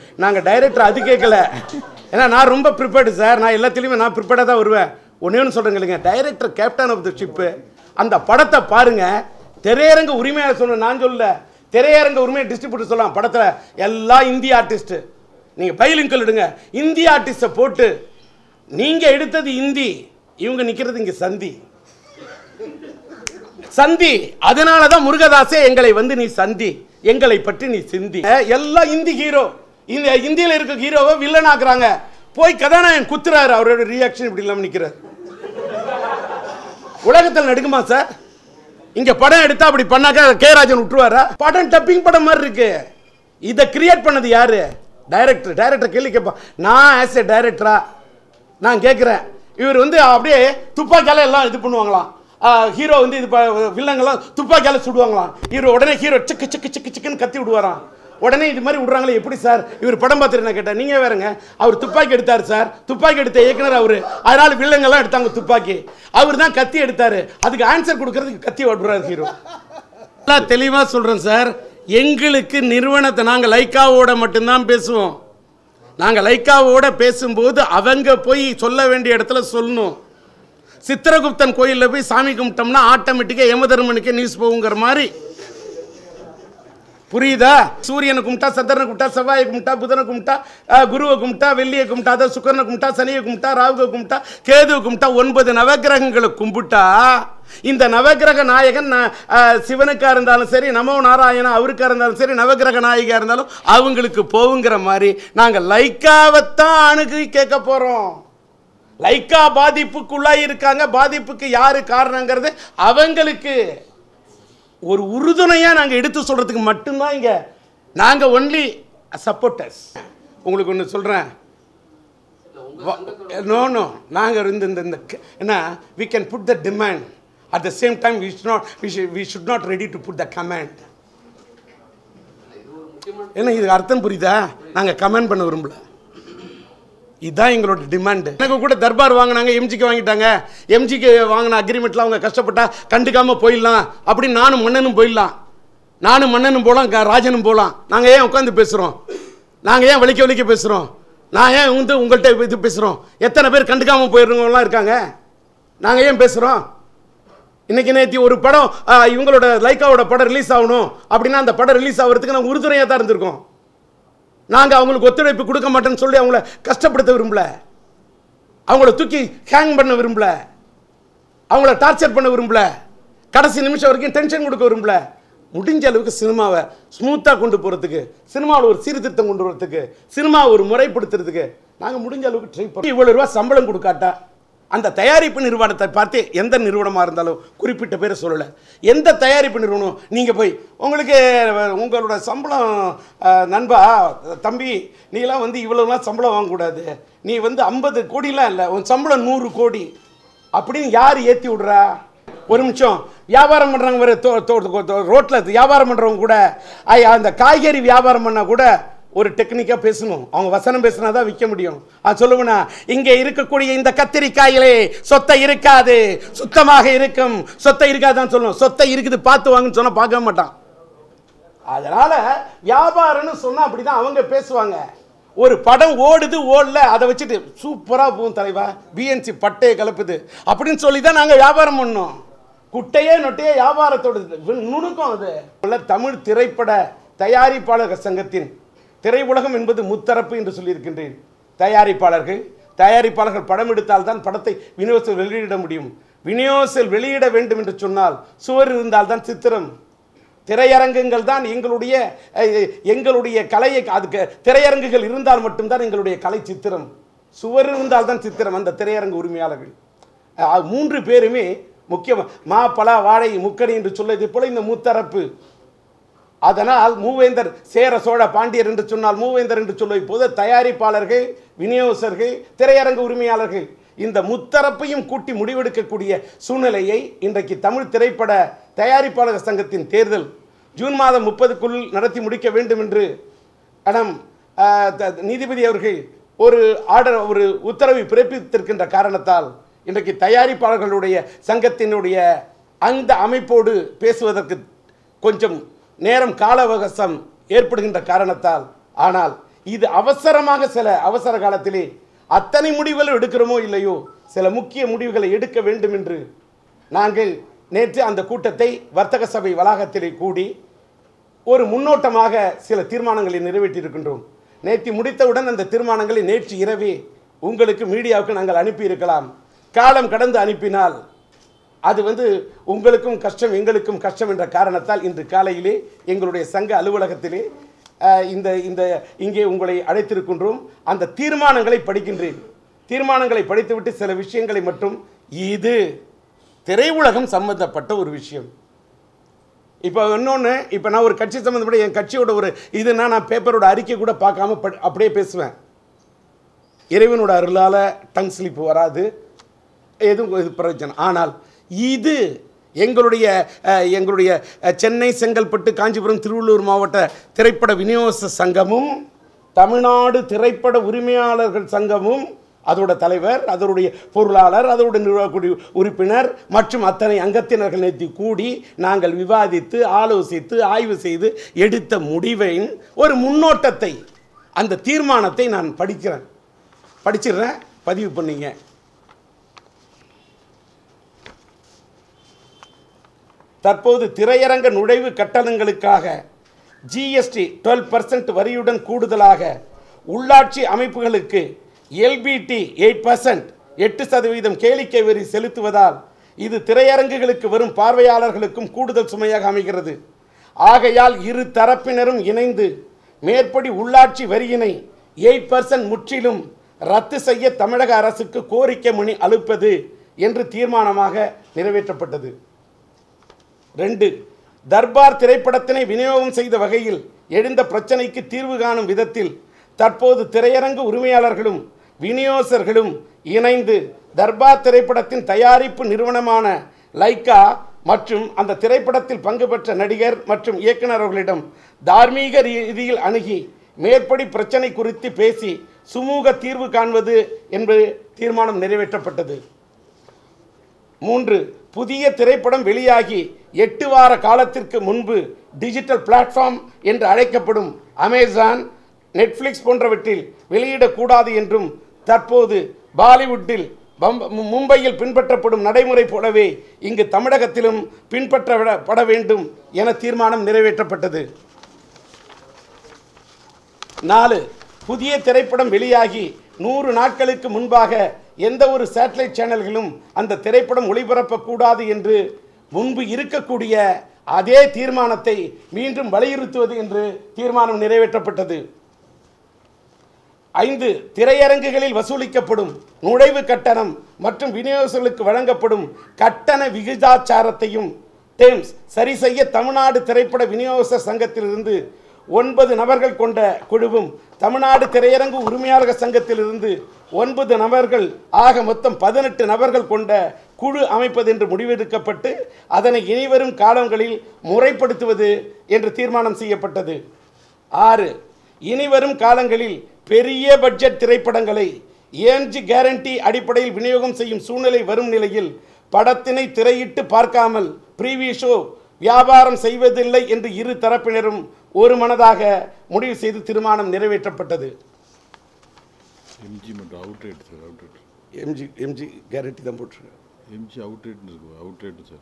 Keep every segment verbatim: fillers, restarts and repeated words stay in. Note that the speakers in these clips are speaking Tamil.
நாங்கள் டைரக்டர் அது கேட்கல. ஏன்னா நான் ரொம்ப ப்ரிப்பேர்டு சார். நான் எல்லாத்துலேயுமே நான் ப்ரிப்பேர்டாக தான் வருவேன். ஒன்றே ஒன்று சொல்கிறேங்க இல்லைங்க, director captain of the ship. அந்த படத்தை பாருங்கள். திரையரங்க உரிமையாக சொன்ன நான் சொல்ல, திரையரங்க உரிமையை டிஸ்ட்ரிபியூட்டர் சொல்லலாம். படத்தில் எல்லா இந்திய ஆர்டிஸ்ட்டு நீங்கள் பைலிங்கல் எடுங்க. இந்திய ஆர்டிஸ்ட்டை போட்டு நீங்கள் எடுத்தது இந்தி, இவங்க நிற்கிறது இங்கே சந்தி சந்தி. அதனால தான் முருகதாசே எங்களை வந்து நீ சந்தி, எங்களை பற்றி நீ சிந்தி. எல்லாம் இந்தி ஹீரோ. இந்த இந்தியில் இருக்க ஹீரோவை வில்லன் ஆக்குறாங்க. போய் கதாநாயகன் குத்துறாரு, அவரோட ரியாக்ஷன் இப்படி இல்லாமல் நிற்கிறார். உலகத்தில் நடுக்குமா சார்? இங்க படம் எடுத்தா அப்படி பண்ணாக்க கே ராஜன் விட்டுருவாரா? படம் டப்பிங் படம் மாதிரி இருக்கு. இதை கிரியேட் பண்ணது யாரு? டைரக்டர். டைரக்டர் கேள்வி கேட்பான். நான் ஆஸ் ஏ டைரக்டரா நான் கேட்குறேன், இவர் வந்து அப்படியே துப்பாக்கியால எல்லாம் இது பண்ணுவாங்களாம். ஹீரோ வந்து இது வில்லங்கெல்லாம் துப்பாக்கியால சுடுவாங்களாம். இவர் உடனே ஹீரோ சிக்கு சிக்கு சிக்கு சிக்குன்னு கத்தி விடுவாராம். உடனே இது மாதிரி விடுறாங்களே எப்படி சார்? இவர் படம் பார்த்துட்டு நான் கேட்டேன், நீங்கள் வேறுங்க, அவர் துப்பாக்கி எடுத்தார் சார், துப்பாக்கி எடுத்த இயக்குனர் அவர், அதனால வில்லங்கெல்லாம் எடுத்தாங்க துப்பாக்கி, அவர் தான் கத்தி எடுத்தார், அதுக்கு ஆன்சர் கொடுக்கறதுக்கு கத்தி விடுறாரு ஹீரோ. எல்லாம் தெளிவாக சொல்கிறேன் சார். எங்களுக்கு நிறுவனத்தை நாங்கள் லைக்காவோட மட்டும்தான் பேசுவோம். நாங்கள் லைக்காவோட பேசும்போது அவங்க போய் சொல்ல வேண்டிய இடத்துல சொல்லணும். சித்திரகுப்தன் கோயிலில் போய் சாமி கும்பிட்டோம்னா ஆட்டோமேட்டிக்காக யமதர்மனுக்கே நியூஸ் போகுங்கிற மாதிரி. புரியுதா? சூரியனை கும்பிட்டா, சந்திரனை கும்பிட்டா, செவ்வாயை கும்பிட்டா, புதனை கும்பிட்டா, குருவை கும்பிட்டா, வெள்ளியை கும்பிட்டா, அதை சுக்கரனை கும்பிட்டா, சனியை கும்பிட்டா, ராகுவை கும்பிட்டா, கேதுவை கும்பிட்டா, ஒன்பது நவகிரகங்களை கும்பிட்டா இந்த நவகிரக நாயகன் சிவனுக்கா இருந்தாலும் சரி, நமோ நாராயணா அவருக்கா இருந்தாலும் சரி, நவகிரக நாயகா இருந்தாலும் அவங்களுக்கு போகுங்கிற மாதிரி நாங்கள் லைக்காவைத்தான் அணுகி கேட்க போறோம். லைக்கா பாதிப்புக்குள்ளாய் இருக்காங்க. பாதிப்புக்கு யாரு காரணங்கிறது அவங்களுக்கு ஒரு உறுதுணையா நாங்க எடுத்து சொல்றதுக்கு மட்டும்தான் இங்க நாங்க ஒன்லி சப்போர்ட்டர்ஸ். உங்களுக்கு ஒன்று சொல்றேன். நோ நோ நாங்கள் இந்த இந்த என்ன we can put the demand at the same time we should not we should, we should not ready to put the command. என்ன இது அர்த்தம் புரியுதா? நாங்கள் கமெண்ட் பண்ண விரும்பல. இதுதான் எங்களோட டிமாண்ட். எனக்கு கூட தர்பார் வாங்கினாங்க, எம்ஜிக்கு வாங்கிட்டாங்க. எம்ஜிக்கு வாங்கின அக்ரிமெண்ட்லாம் அவங்க கஷ்டப்பட்டா கண்டுக்காமல் போயிடலாம் அப்படின்னு நானும் மன்னனும் போயிடலாம். நானும் மன்னனும் போகலாம், ராஜனும் போகலாம். நாங்கள் ஏன் உட்காந்து பேசுகிறோம்? நாங்கள் ஏன் வலிக்க வலிக்க பேசுகிறோம்? நான் ஏன் வந்து உங்கள்கிட்ட இது பேசுகிறோம்? எத்தனை பேர் கண்டுக்காமல் போயிடுறவங்களாம் இருக்காங்க. நாங்கள் ஏன் பேசுகிறோம்? இன்னைக்கு நேற்று ஒரு படம் இவங்களோட லைக்காவோட படம் ரிலீஸ் ஆகணும் அப்படின்னா அந்த படம் ரிலீஸ் ஆகிறதுக்கு நாங்கள் உறுதுணையாக தான் இருந்திருக்கோம். நாங்கள் அவங்களுக்கு ஒத்துழைப்பு கொடுக்க மாட்டேன்னு சொல்லி அவங்கள கஷ்டப்படுத்த விரும்பல, அவங்கள தூக்கி ஹேங் பண்ண விரும்பல, அவங்கள டார்ச்சர் பண்ண விரும்பல, கடைசி நிமிஷம் வரைக்கும் டென்ஷன் கொடுக்க விரும்பல. முடிஞ்ச அளவுக்கு சினிமாவை ஸ்மூத்தாக கொண்டு போகிறதுக்கு, சினிமாவில் ஒரு சீர்திருத்தம் கொண்டு வரதுக்கு, சினிமாவை ஒரு முறைப்படுத்துறதுக்கு நாங்கள் முடிஞ்ச அளவுக்கு ட்ரை பண்ணி இவ்வளோ ரூபா சம்பளம் கொடுக்காட்டா அந்த தயாரிப்பு நிறுவனத்தை பார்த்து எந்த நிறுவனமாக இருந்தாலும் குறிப்பிட்ட பேரை சொல்லலை, எந்த தயாரிப்பு நிறுவனம் நீங்கள் போய் உங்களுக்கு உங்களோட சம்பளம் நண்பா தம்பி நீலாம் வந்து இவ்வளோலாம் சம்பளம் வாங்கக்கூடாது, நீ வந்து ஐம்பது கோடிலாம் இல்லை, உன் சம்பளம் நூறு கோடி அப்படின்னு யார் ஏற்றி விட்றா? ஒரு நிமிஷம். வியாபாரம் பண்ணுறாங்க வேறு ரோட்டில் வியாபாரம் பண்ணுறவங்க கூட அந்த காய்கறி வியாபாரம் பண்ணால் கூட ஒரு டெக்னிக்காக பேசணும். அவங்க வசனம் பேசினா தான் விற்க முடியும். அது சொல்லுவேன்னா, இங்கே இருக்கக்கூடிய இந்த கத்திரிக்காயிலே சொத்தை இருக்காது, சுத்தமாக இருக்கும், சொத்தை இருக்காதுன்னு சொல்லணும். சொத்தை இருக்குது பார்த்து வாங்கன்னு சொன்னால் பார்க்க மாட்டான். அதனால வியாபாரம்னு சொன்னால் அப்படிதான் அவங்க பேசுவாங்க. ஒரு படம் ஓடுது ஓடல அதை வச்சுட்டு சூப்பராக போகும் தலைவா, பிஎன்சி பட்டையை கலப்புது அப்படின்னு சொல்லி தான் நாங்கள் வியாபாரம் பண்ணோம். குட்டையே நொட்டையே வியாபாரத்தோட நுணுக்கம் அது. தமிழ் திரைப்பட தயாரிப்பாளர் சங்கத்தின் திரை உலகம் என்பது முத்தரப்பு என்று சொல்லியிருக்கின்றேன். தயாரிப்பாளர்கள் தயாரிப்பாளர்கள் படம் எடுத்தால் தான் படத்தை விநியோகத்தில் வெளியிட முடியும். விநியோகத்தில் வெளியிட வேண்டும் என்று சொன்னால் சுவர் இருந்தால் தான் சித்திரம். திரையரங்குகள் தான் எங்களுடைய எங்களுடைய கலையை, அதுக்கு திரையரங்குகள் இருந்தால் மட்டும்தான் எங்களுடைய கலை சித்திரம். சுவர் இருந்தால் தான் சித்திரம். அந்த திரையரங்கு உரிமையாளர்கள் மூன்று பேருமே முக்கியம். மா பலா வாழை முக்கணி என்று சொல்வது போல இந்த முத்தரப்பு. அதனால் மூவேந்தர் சேர சோழ பாண்டியர் என்று சொன்னால் மூவேந்தர் என்று சொல்வது போது தயாரிப்பாளர்கள், விநியோகஸ்தர்கள், திரையரங்கு உரிமையாளர்கள் இந்த முத்தரப்பையும் கூட்டி முடிவெடுக்கக்கூடிய சூழ்நிலையை இன்றைக்கு தமிழ் திரைப்பட தயாரிப்பாளர் சங்கத்தின் தேர்தல் ஜூன் மாதம் முப்பதுக்குள் நடத்தி முடிக்க வேண்டும் என்று அடம் நீதிபதி அவர்கள் ஒரு ஆர்டர், ஒரு உத்தரவை பிறப்பித்திருக்கின்ற காரணத்தால் இன்றைக்கு தயாரிப்பாளர்களுடைய சங்கத்தினுடைய அந்த அமைப்போடு பேசுவதற்கு கொஞ்சம் நேரம் கால அவகாசம் ஏற்படுகின்ற காரணத்தால், ஆனால் இது அவசரமாக சில அவசர காலத்திலே அத்தனை முடிவுகள் எடுக்கிறோமோ இல்லையோ சில முக்கிய முடிவுகளை எடுக்க வேண்டும் என்று நாங்கள் நேற்று அந்த கூட்டத்தை வர்த்தக சபை வளாகத்திலே கூடி ஒரு முன்னோட்டமாக சில தீர்மானங்களை நிறைவேற்றியிருக்கின்றோம். நேற்று முடித்தவுடன் அந்த தீர்மானங்களை நேற்று இரவே உங்களுக்கு மீடியாவுக்கு நாங்கள் அனுப்பியிருக்கலாம். காலம் கடந்து அனுப்பினால் அது வந்து உங்களுக்கும் கஷ்டம் எங்களுக்கும் கஷ்டம் என்ற காரணத்தால் இன்று காலையிலே எங்களுடைய சங்க அலுவலகத்திலே இந்த இந்த இங்கே உங்களை அழைத்திருக்கின்றோம். அந்த தீர்மானங்களை படிக்கின்றேன். தீர்மானங்களை படித்துவிட்டு சில விஷயங்களை மட்டும், இது திரையுலகம் சம்பந்தப்பட்ட ஒரு விஷயம். இப்போ இன்னொன்று, இப்போ நான் ஒரு கட்சி சம்மந்தப்பட்ட என் கட்சியோட ஒரு இதுனா நான் பேப்பரோட அறிக்கை கூட பார்க்காம அப்படியே பேசுவேன். இறைவனோட அருளால் டங் ஸ்லிப் வராது, எதுவும் இது பிரயோஜனம். ஆனால் இது எங்களுடைய எங்களுடைய சென்னை, செங்கல்பட்டு, காஞ்சிபுரம், திருவள்ளூர் மாவட்ட திரைப்பட விநியோக சங்கமும் தமிழ்நாடு திரைப்பட உரிமையாளர்கள் சங்கமும் அதோட தலைவர், அதனுடைய பொருளாளர், அதோட நிர்வாகக்குழு உறுப்பினர் மற்றும் அத்தனை அங்கத்தினர்கள் நேற்று கூடி நாங்கள் விவாதித்து ஆலோசித்து ஆய்வு செய்து எடுத்த முடிவின் ஒரு முன்னோட்டத்தை, அந்த தீர்மானத்தை நான் படிக்கிறேன் படிச்சிடுறேன் பதிவு பண்ணிங்க. தற்போது திரையரங்க நுழைவு கட்டணங்களுக்காக ஜிஎஸ்டி டுவெல் பர்சன்ட் வரியுடன் கூடுதலாக உள்ளாட்சி அமைப்புகளுக்கு எல்பிடி எயிட் பர்சன்ட் எட்டு சதவீதம் கேளிக்கை வரி செலுத்துவதால் இது திரையரங்குகளுக்கு வரும் பார்வையாளர்களுக்கும் கூடுதல் சுமையாக அமைகிறது. ஆகையால் இரு தரப்பினரும் இணைந்து மேற்படி உள்ளாட்சி வரியினை எயிட் பர்சன்ட் முற்றிலும் ரத்து செய்ய தமிழக அரசுக்கு கோரிக்கை மனு அளிப்பது என்று தீர்மானமாக நிறைவேற்றப்பட்டது. ரெண்டு, தர்பார் திரைப்படத்தினை விநியோகம் செய்த வகையில் எழுந்த பிரச்சனைக்கு தீர்வு காணும் விதத்தில் தற்போது திரையரங்கு உரிமையாளர்களும் விநியோகர்களும் இணைந்து தர்பார் திரைப்படத்தின் தயாரிப்பு நிறுவனமான லைக்கா மற்றும் அந்த திரைப்படத்தில் பங்கு பெற்ற நடிகர் மற்றும் இயக்குனர் அவர்களிடம் தார்மீக ரீதியில் அணுகி மேற்படி பிரச்சனை குறித்து பேசி சுமூக தீர்வு காண்பது என்பது தீர்மானம் நிறைவேற்றப்பட்டது. மூன்று, புதிய திரைப்படம் வெளியாகி எட்டு வார காலத்திற்கு முன்பு டிஜிட்டல் பிளாட்ஃபார்ம் என்று அழைக்கப்படும் அமேசான், நெட்ஃப்ளிக்ஸ் போன்றவற்றில் வெளியிடக்கூடாது என்றும் தற்போது பாலிவுட்டில் மும்பையில் பின்பற்றப்படும் நடைமுறை போலவே இங்கு தமிழகத்திலும் பின்பற்றப்பட வேண்டும் என தீர்மானம் நிறைவேற்றப்பட்டது. நாலு, புதிய திரைப்படம் வெளியாகி நூறு நாட்களுக்கு முன்பாக எந்த ஒரு சேட்டலைட் சேனல்களும் அந்த திரைப்படம் ஒளிபரப்பக்கூடாது என்று முன்பு இருக்கக்கூடிய அதே தீர்மானத்தை மீண்டும் வலியுறுத்துவது என்று தீர்மானம் நிறைவேற்றப்பட்டது. ஐந்து, திரையரங்குகளில் வசூலிக்கப்படும் நுழைவு கட்டணம் மற்றும் விநியோகங்களுக்கு வழங்கப்படும் கட்டண விகிதாச்சாரத்தையும் டேம்ஸ் சரி செய்ய தமிழ்நாடு திரைப்பட விநியோக சங்கத்திலிருந்து ஒன்பது நபர்கள் கொண்ட குழுவும் தமிழ்நாடு திரையரங்கு உரிமையாளர் சங்கத்திலிருந்து ஒன்பது நபர்கள் ஆக மொத்தம் பதினெட்டு நபர்கள் கொண்ட குழு அமைப்பது என்று முடிவெடுக்கப்பட்டு அதனை இனிவரும் காலங்களில் முறைப்படுத்துவது என்று தீர்மானம் செய்யப்பட்டது. ஆறு, இனிவரும் காலங்களில் பெரிய பட்ஜெட் திரைப்படங்களை ஏஎம்ஜி கேரண்டி அடிப்படையில் விநியோகம் செய்யும் சூழ்நிலை வரும் நிலையில் படத்தினை திரையிட்டு பார்க்காமல் ப்ரீவியூ ஷோ வியாபாரம் செய்வதில்லை என்று இரு தரப்பினரும் ஒரு மனதாக முடிவு செய்து தீர்மானம் நிறைவேற்றப்பட்டது. எம்ஜி மட்டும் outright sir, outright MG MG guarantee தான் போட்டிருக்காங்க. எம்ஜி அவுட்ரேட் இருக்கு, அவுட்ரேட் சார்.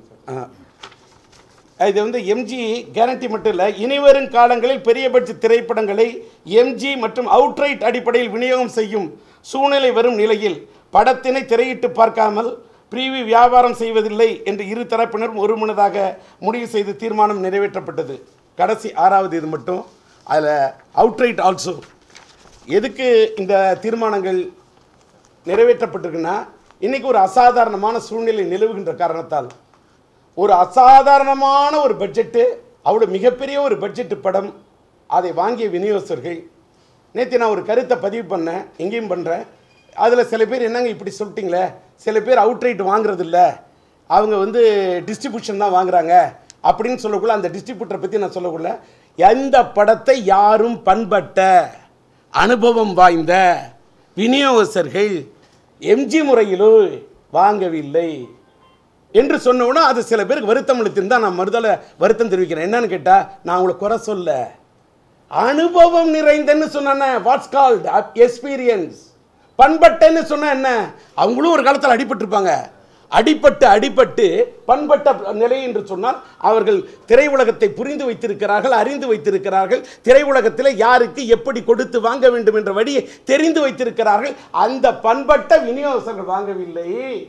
இது வந்து எம்ஜி கேரண்டி மட்டும் இல்லை, இனிவரும் காலங்களில் பெரிய பட்ஜெட் திரைப்படங்களை எம்ஜி மற்றும் அவுட்ரைட் அடிப்படையில் விநியோகம் செய்யும் சூழ்நிலை வரும் நிலையில் படத்தினை திரையிட்டு பார்க்காமல் ப்ரீவியூ வியாபாரம் செய்வதில்லை என்று இரு தரப்பினரும் ஒருமனதாக முடிவு செய்து தீர்மானம் நிறைவேற்றப்பட்டது. கடைசி ஆறாவது இது மட்டும், அதில் அவுட்ரைட் ஆல்சோ. எதுக்கு இந்த தீர்மானங்கள் நிறைவேற்றப்பட்டிருக்குன்னா, இன்றைக்கி ஒரு அசாதாரணமான சூழ்நிலை நிலவுகின்ற காரணத்தால் ஒரு அசாதாரணமான ஒரு பட்ஜெட்டு, அவ்வளோ மிகப்பெரிய ஒரு பட்ஜெட்டு படம், அதை வாங்கிய விநியோகஸ்தர்கள், நேற்று நான் ஒரு கருத்தை பதிவு பண்ணேன், எங்கேயும் பண்ணுறேன். அதில் சில பேர் என்னங்க இப்படி சொல்லிட்டீங்களே, சில பேர் அவுட்ரைட் வாங்குறது இல்லை, அவங்க வந்து டிஸ்ட்ரிபியூஷன் தான் வாங்குறாங்க அப்படின்னு சொல்லக்குள்ள, அந்த டிஸ்ட்ரிபியூட்டரை பற்றி நான் சொல்லக்குள்ள, எந்த படத்தை யாரும் பண்பட்ட அனுபவம் வாய்ந்த விநியோகஸ்தர்கள் எம்ஜி முறையிலோ வாங்கவில்லை என்று சொன்னோன்னா அது சில பேருக்கு வருத்தம் அளித்திருந்தால் நான் மறுதலை வருத்தம் தெரிவிக்கிறேன். என்னன்னு கேட்டால், நான் உங்களை குறை சொல்ல, அனுபவம் நிறைந்தன்னு சொன்ன வாட்ஸ் கால்ட் எக்ஸ்பீரியன்ஸ். பண்பட்டன்னு சொன்ன என்ன, அவங்களும் ஒரு காலத்தில் அடிபட்டு இருப்பாங்க. அடிப்பட்டு அடிப்பட்டு பண்பட்ட நிலை என்று சொன்னால் அவர்கள் திரையுலகத்தை புரிந்து வைத்திருக்கிறார்கள், அறிந்து வைத்திருக்கிறார்கள். திரையுலகத்தில் யாருக்கு எப்படி கொடுத்து வாங்க வேண்டும் என்ற வழியை தெரிந்து வைத்திருக்கிறார்கள். அந்த பண்பட்ட விநியோகஸ்தர்கள் வாங்கவில்லை.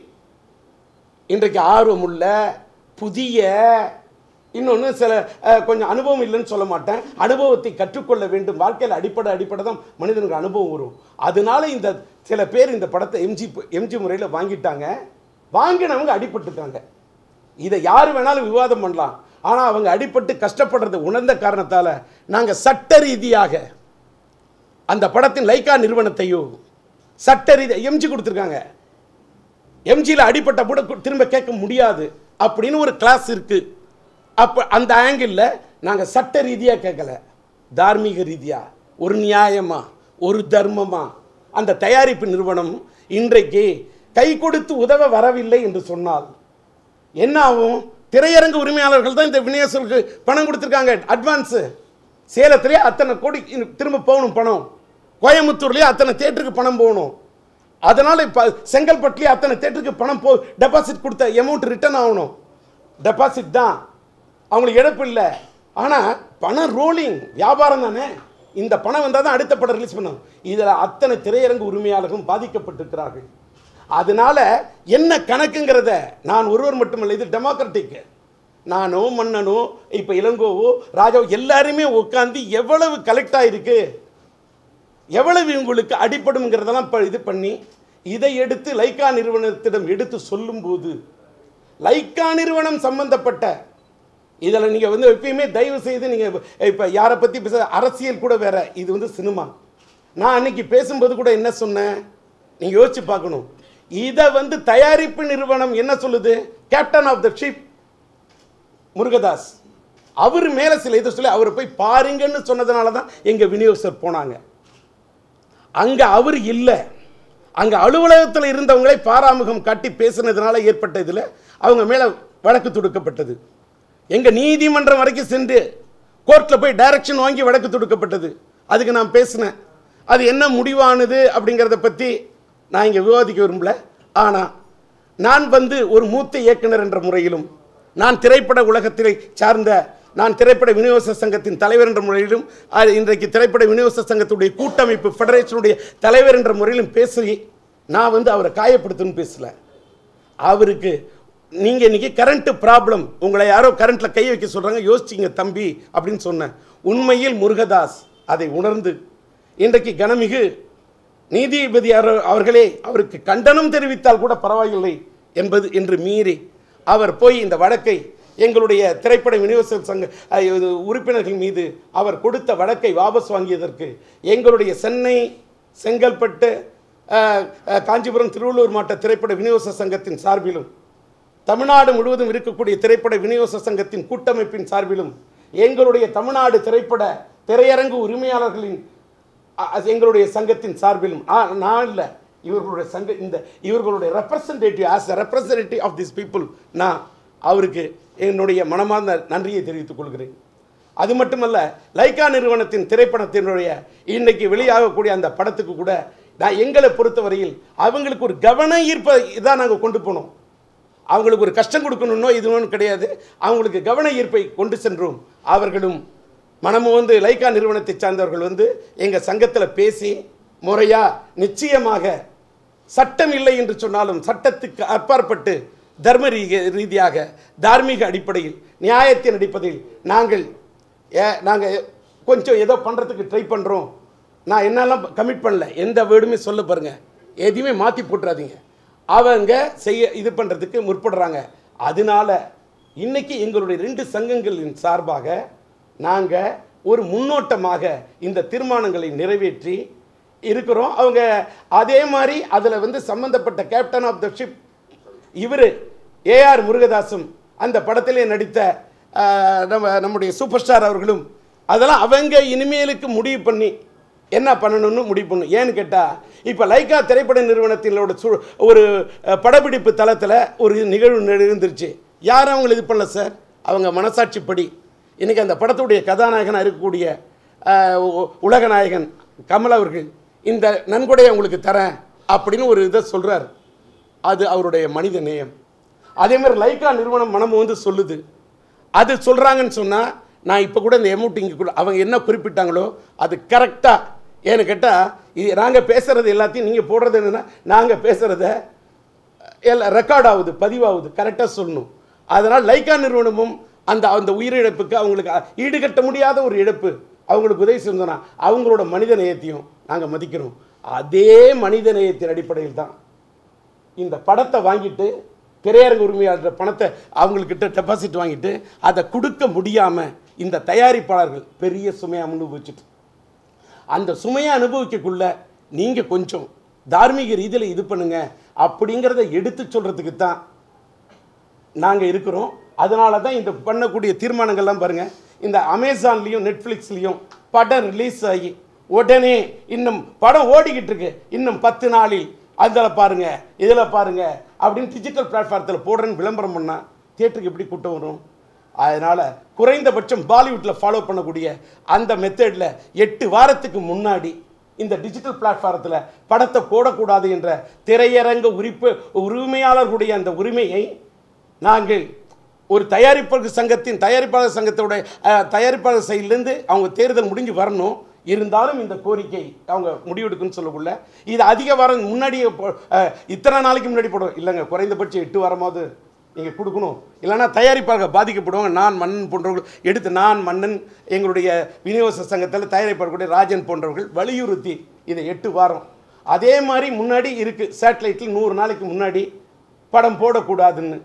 இன்றைக்கு ஆர்வமுள்ள புதிய, இன்னொன்று சில கொஞ்சம் அனுபவம் இல்லைன்னு சொல்ல மாட்டேன், அனுபவத்தை கற்றுக்கொள்ள வேண்டும். வாழ்க்கையில் அடிப்படை அடிப்படை தான் மனிதனுக்கு அனுபவம் வரும். அதனால இந்த சில பேர் இந்த படத்தை எம்ஜி எம்ஜி முறையில் வாங்கிட்டாங்க. வாங்கினவங்க அடிபட்டுட்டாங்க. இதை யார் வேணாலும் விவாதம் பண்ணலாம். ஆனால் அவங்க அடிபட்டு கஷ்டப்படுறதை உணர்ந்த காரணத்தால் நாங்கள் சட்ட ரீதியாக அந்த படத்தின் லைக்கா நிறுவனத்தையோ சட்ட ரீதியாக எம்ஜி கொடுத்துருக்காங்க. எம்ஜியில் அடிப்பட்ட கூட திரும்ப கேட்க முடியாது அப்படின்னு ஒரு கிளாஸ் இருக்கு. அப்போ அந்த ஆங்கிளில் நாங்கள் சட்ட ரீதியாக கேட்கல, தார்மீக ரீதியாக ஒரு நியாயமா ஒரு தர்மமா அந்த தயாரிப்பு நிறுவனம் இன்றைக்கு கை கொடுத்து உதவ வரவில்லை என்று சொன்னால் என்ன ஆகும்? திரையரங்கு உரிமையாளர்கள் தான் இந்த விநியோகங்களுக்கு பணம் கொடுத்துருக்காங்க. அட்வான்ஸு சேலத்திலே அத்தனை கோடி திரும்ப போகணும் பணம், கோயம்புத்தூர்லேயே அத்தனை தேட்டருக்கு பணம் போகணும். அதனால் இப்போ செங்கல்பட்டுலேயே அத்தனை தேட்டருக்கு பணம் போ டெபாசிட் கொடுத்த அமௌண்ட் ரிட்டர்ன் ஆகணும். டெபாசிட் தான், அவங்களுக்கு இழப்பு இல்லை. ஆனால் பணம் ரோலிங் வியாபாரம் தானே. இந்த பணம் வந்தால் தான் அடுத்த படம் ரிலீஸ் பண்ணும். இதில் அத்தனை திரையரங்கு உரிமையாளர்களும் பாதிக்கப்பட்டிருக்கிறார்கள். அதனால என்ன கணக்குங்கிறத நான் ஒருவர் மட்டுமல்ல, இது டெமோக்ராட்டிக். நானோ மன்னனோ இப்போ இளங்கோவோ ராஜாவோ எல்லாருமே உட்காந்து எவ்வளவு கலெக்ட் ஆகிருக்கு, எவ்வளவு இவங்களுக்கு அடிப்படுங்கிறதெல்லாம் இது பண்ணி இதை எடுத்து லைக்கா நிறுவனத்திடம் எடுத்து சொல்லும்போது, லைக்கா நிறுவனம் சம்பந்தப்பட்ட இதில் நீங்கள் வந்து எப்பயுமே தயவு செய்து நீங்கள் இப்போ யாரை பற்றி பேச, அரசியல் கூட வேற, இது வந்து சினிமா. நான் அன்னைக்கு பேசும்போது கூட என்ன சொன்னேன், நீங்கள் யோசிச்சு பார்க்கணும். இதை வந்து தயாரிப்பு நிறுவனம் என்ன சொல்லுது, captain of the ship Murugadoss அவர் மேலே சில இதை சொல்லி அவரை போய் பாருங்கன்னு சொன்னதுனால தான் எங்கள் விநியோகஸ்தர் போனாங்க. அங்கே அவர் இல்லை, அங்கே அலுவலகத்தில் இருந்தவங்களை பாராமுகம் காட்டி பேசினதுனால ஏற்பட்ட இதில் அவங்க மேலே வழக்கு தொடுக்கப்பட்டது. எங்கள் நீதிமன்றம் வரைக்கும் சென்று கோர்ட்டில் போய் டைரக்ஷன் வாங்கி வழக்கு தொடுக்கப்பட்டது. அதுக்கு நான் பேசினேன். அது என்ன முடிவானது அப்படிங்கிறத பற்றி நான் இங்கே விவாதிக்க விரும்பல. ஆனால் நான் வந்து ஒரு மூத்த இயக்குனர் என்ற முறையிலும், நான் திரைப்பட உலகத்திலே சார்ந்த, நான் திரைப்பட விநியோக சங்கத்தின் தலைவர் என்ற முறையிலும், இன்றைக்கு திரைப்பட விநியோக சங்கத்துடைய கூட்டமைப்பு ஃபெடரேஷனுடைய தலைவர் என்ற முறையிலும் பேசி நான் வந்து அவரை காயப்படுத்தணும்னு பேசல. அவருக்கு நீங்கள் இன்றைக்கி கரண்ட்டு ப்ராப்ளம், உங்களை யாரோ கரண்ட்டில் கை வைக்க சொல்கிறாங்க, யோசிச்சிங்க தம்பி அப்படின்னு சொன்னேன். உண்மையில் முருகதாஸ் அதை உணர்ந்து இன்றைக்கு கனமிகு நீதிபதி அவர்களே அவருக்கு கண்டனம் தெரிவித்தால் கூட பரவாயில்லை என்பது என்று மீறி அவர் போய் இந்த வழக்கை எங்களுடைய திரைப்பட விநியோக சங்க உறுப்பினர்கள் மீது அவர் கொடுத்த வழக்கை வாபஸ் வாங்கியதற்கு எங்களுடைய சென்னை, செங்கல்பட்டு, காஞ்சிபுரம், திருவள்ளூர் மாவட்ட திரைப்பட விநியோக சங்கத்தின் சார்பிலும், தமிழ்நாடு முழுவதும் இருக்கக்கூடிய திரைப்பட விநியோக சங்கத்தின் கூட்டமைப்பின் சார்பிலும், எங்களுடைய தமிழ்நாடு திரைப்பட திரையரங்கு உரிமையாளர்களின் எங்களுடைய சங்கத்தின் சார்பிலும், நான் இல்லை இவர்களுடைய சங்க இந்த இவர்களுடைய representative as a representative of this people நான் அவருக்கு என்னுடைய மனமார்ந்த நன்றியை தெரிவித்துக் கொள்கிறேன். அது மட்டுமல்ல, லைக்கா நிறுவனத்தின் திரைப்படத்தினுடைய இன்னைக்கு வெளியாகக்கூடிய அந்த படத்துக்கு கூட நான் எங்களை பொறுத்தவரையில் அவங்களுக்கு ஒரு கவன ஈர்ப்பை இதான் நாங்கள் கொண்டு போனோம். அவங்களுக்கு ஒரு கஷ்டம் கொடுக்கணுன்னோ இதுவும் கிடையாது, அவங்களுக்கு கவன ஈர்ப்பை கொண்டு சென்றோம். அவர்களும் மனமும் வந்து லைக்கா நிறுவனத்தை சார்ந்தவர்கள் வந்து எங்கள் சங்கத்தில் பேசி முறையாக நிச்சயமாக சட்டம் இல்லை என்று சொன்னாலும் சட்டத்துக்கு அப்பாற்பட்டு தர்ம ரீதியாக தார்மீக அடிப்படையில் நியாயத்தின் அடிப்படையில் நாங்கள் ஏ நாங்கள் கொஞ்சம் ஏதோ பண்ணுறதுக்கு ட்ரை பண்ணுறோம். நான் என்னெல்லாம் கமிட் பண்ணல, எந்த வேர்டுமே சொல்ல பாருங்கள், எதையுமே மாற்றி போட்டுறாதீங்க. அவங்க செய்ய இது பண்ணுறதுக்கு முற்படுறாங்க. அதனால இன்றைக்கி எங்களுடைய ரெண்டு சங்கங்களின் சார்பாக நாங்கள் ஒரு முன்னோட்டமாக இந்த தீர்மானங்களை நிறைவேற்றி இருக்கிறோம். அவங்க அதே மாதிரி அதில் வந்து சம்பந்தப்பட்ட கேப்டன் ஆஃப் த ஷிப் இவர் ஏஆர் முருகதாசும் அந்த படத்திலே நடித்த நம்ம நம்முடைய சூப்பர் ஸ்டார் அவர்களும் அதெல்லாம் அவங்க இனிமேலுக்கு முடிவு பண்ணி என்ன பண்ணணும்னு முடிவு பண்ணும். ஏன்னு கேட்டால் இப்போ லைக்கா திரைப்பட நிறுவனத்தினோட சு ஒரு படப்பிடிப்பு தளத்தில் ஒரு நிகழ்வு நிகழ்ந்துருச்சு. யாரும் அவங்களை இது பண்ணல சார், அவங்க மனசாட்சிப்படி இன்றைக்கி அந்த படத்துடைய கதாநாயகனாக இருக்கக்கூடிய உலகநாயகன் கமல் அவர்கள் இந்த நன்கொடையை உங்களுக்கு தரேன் அப்படின்னு ஒரு இதை சொல்கிறார். அது அவருடைய மனித நேயம். அதே மாதிரி லைக்கா நிறுவனம் மனம் வந்து சொல்லுது. அது சொல்கிறாங்கன்னு சொன்னால் நான் இப்போ கூட இந்த எமௌண்ட் அவங்க என்ன குறிப்பிட்டாங்களோ அது கரெக்டாக. ஏன்னு கேட்டால் இது நாங்கள் பேசுகிறது எல்லாத்தையும் நீங்கள் போடுறது என்னென்னா நாங்கள் பேசுகிறத எல்லாம் ரெக்கார்ட் ஆகுது, பதிவாகுது, கரெக்டாக சொல்லணும். அதனால் லைக்கா நிறுவனமும் அந்த அந்த உயிரிழப்புக்கு அவங்களுக்கு ஈடுகட்ட முடியாத ஒரு இழப்பு, அவங்களுக்கு உதவி செஞ்சோன்னா அவங்களோட மனித நேயத்தையும் நாங்கள் மதிக்கிறோம். அதே மனித நேயத்தின் அடிப்படையில் தான் இந்த படத்தை வாங்கிட்டு திரையரங்கு உரிமையாளர் பணத்தை அவங்கக்கிட்ட டெபாசிட் வாங்கிட்டு அதை கொடுக்க முடியாமல் இந்த தயாரிப்பாளர்கள் பெரிய சுமையை அனுபவிச்சுட்டு அந்த சுமையை அனுபவிக்கக்குள்ள நீங்கள் கொஞ்சம் தார்மீக ரீதியில் இது பண்ணுங்க அப்படிங்கிறத எடுத்து சொல்கிறதுக்கு தான் நாங்கள் இருக்கிறோம். அதனால தான் இந்த பண்ணக்கூடிய தீர்மானங்கள்லாம் பாருங்கள். இந்த அமேசான்லேயும் நெட்ஃப்ளிக்ஸ்லேயும் படம் ரிலீஸ் ஆகி உடனே இன்னும் படம் ஓடிக்கிட்டு இருக்கு, இன்னும் பத்து நாளில் அதில் பாருங்கள் இதில் பாருங்கள் அப்படின்னு டிஜிட்டல் பிளாட்ஃபார்த்தில் போடுறேன்னு விளம்பரம் பண்ணால் தியேட்டருக்கு எப்படி கூட்டம் வரும்? அதனால் குறைந்தபட்சம் பாலிவுட்டில் ஃபாலோ பண்ணக்கூடிய அந்த மெத்தடில் எட்டு வாரத்துக்கு முன்னாடி இந்த டிஜிட்டல் பிளாட்ஃபாரத்தில் படத்தை போடக்கூடாது என்ற திரையரங்க உரிப்பு உரிமையாளர்களுடைய அந்த உரிமையை நாங்கள் ஒரு தயாரிப்பாளர் சங்கத்தின் தயாரிப்பாளர் சங்கத்தோட தயாரிப்பாளர் சைட்லேருந்து அவங்க தேர்தல் முடிஞ்சு வரணும். இருந்தாலும் இந்த கோரிக்கை அவங்க முடிவெடுக்குன்னு சொல்லக்குள்ள இது அதிக வாரம் முன்னாடியே இத்தனை நாளைக்கு முன்னாடி போடுவோம் இல்லைங்க, குறைந்தபட்சம் எட்டு வாரமாவது நீங்கள் கொடுக்கணும், இல்லைனா தயாரிப்பாளர்கள் பாதிக்கப்படுவாங்க. நான் மன்னன் போன்றவர்கள் எடுத்து நான் மன்னன் எங்களுடைய விநியோக சங்கத்தில் தயாரிப்பாளர்களுடைய ராஜன் போன்றவர்கள் வலியுறுத்தி இதை எட்டு வாரம் அதே மாதிரி முன்னாடி இருக்குது சேட்டலைட்டில் நூறு நாளைக்கு முன்னாடி படம் போடக்கூடாதுன்னு.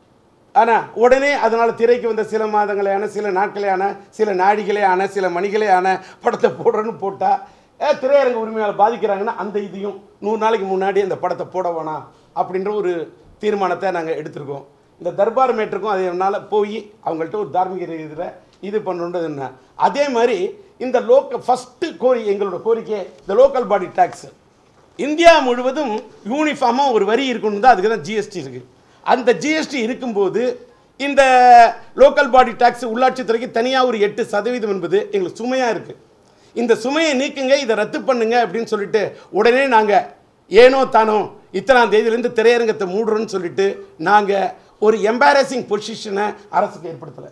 ஆனால் உடனே அதனால் திரைக்கு வந்த சில மாதங்களேயான சில நாட்களேயான சில நாடிகளேயான சில மணிகளேயான படத்தை போடுறேன்னு போட்டால் திரையரங்கு உரிமையாளர் பாதிக்கிறாங்கன்னா அந்த இதையும் நூறு நாளைக்கு முன்னாடி அந்த படத்தை போட வேணாம் அப்படின்ற ஒரு தீர்மானத்தை நாங்கள் எடுத்திருக்கோம். இந்த தர்பார் மேட்டருக்கும் அதனால் போய் அவங்கள்ட்ட ஒரு தார்மீக ரீதியில் இது பண்ணுன்றது என்ன. அதே மாதிரி இந்த லோக்கல் ஃபஸ்ட்டு கோரி எங்களோட கோரிக்கை இந்த லோக்கல் பாடி டேக்ஸ் இந்தியா முழுவதும் யூனிஃபார்மாக ஒரு வரி இருக்கணும் தான், அதுக்கு தான் ஜிஎஸ்டி இருக்குது. அந்த ஜிஎஸ்டி இருக்கும்போது இந்த லோக்கல் பாடி டேக்ஸ் உள்ளாட்சித்துறைக்கு தனியாக ஒரு எட்டு சதவீதம் என்பது எங்களுக்கு சுமையாக இருக்குது. இந்த சுமையை நீக்குங்க, இதை ரத்து பண்ணுங்க அப்படின்னு சொல்லிட்டு உடனே நாங்கள் ஏனோ தானோ இத்தனாம் தேதியிலேருந்து திரையரங்கத்தை மூடுறோன்னு சொல்லிட்டு நாங்கள் ஒரு எம்பாரசிங் பொசிஷனை அரசுக்கு ஏற்படுத்தலை.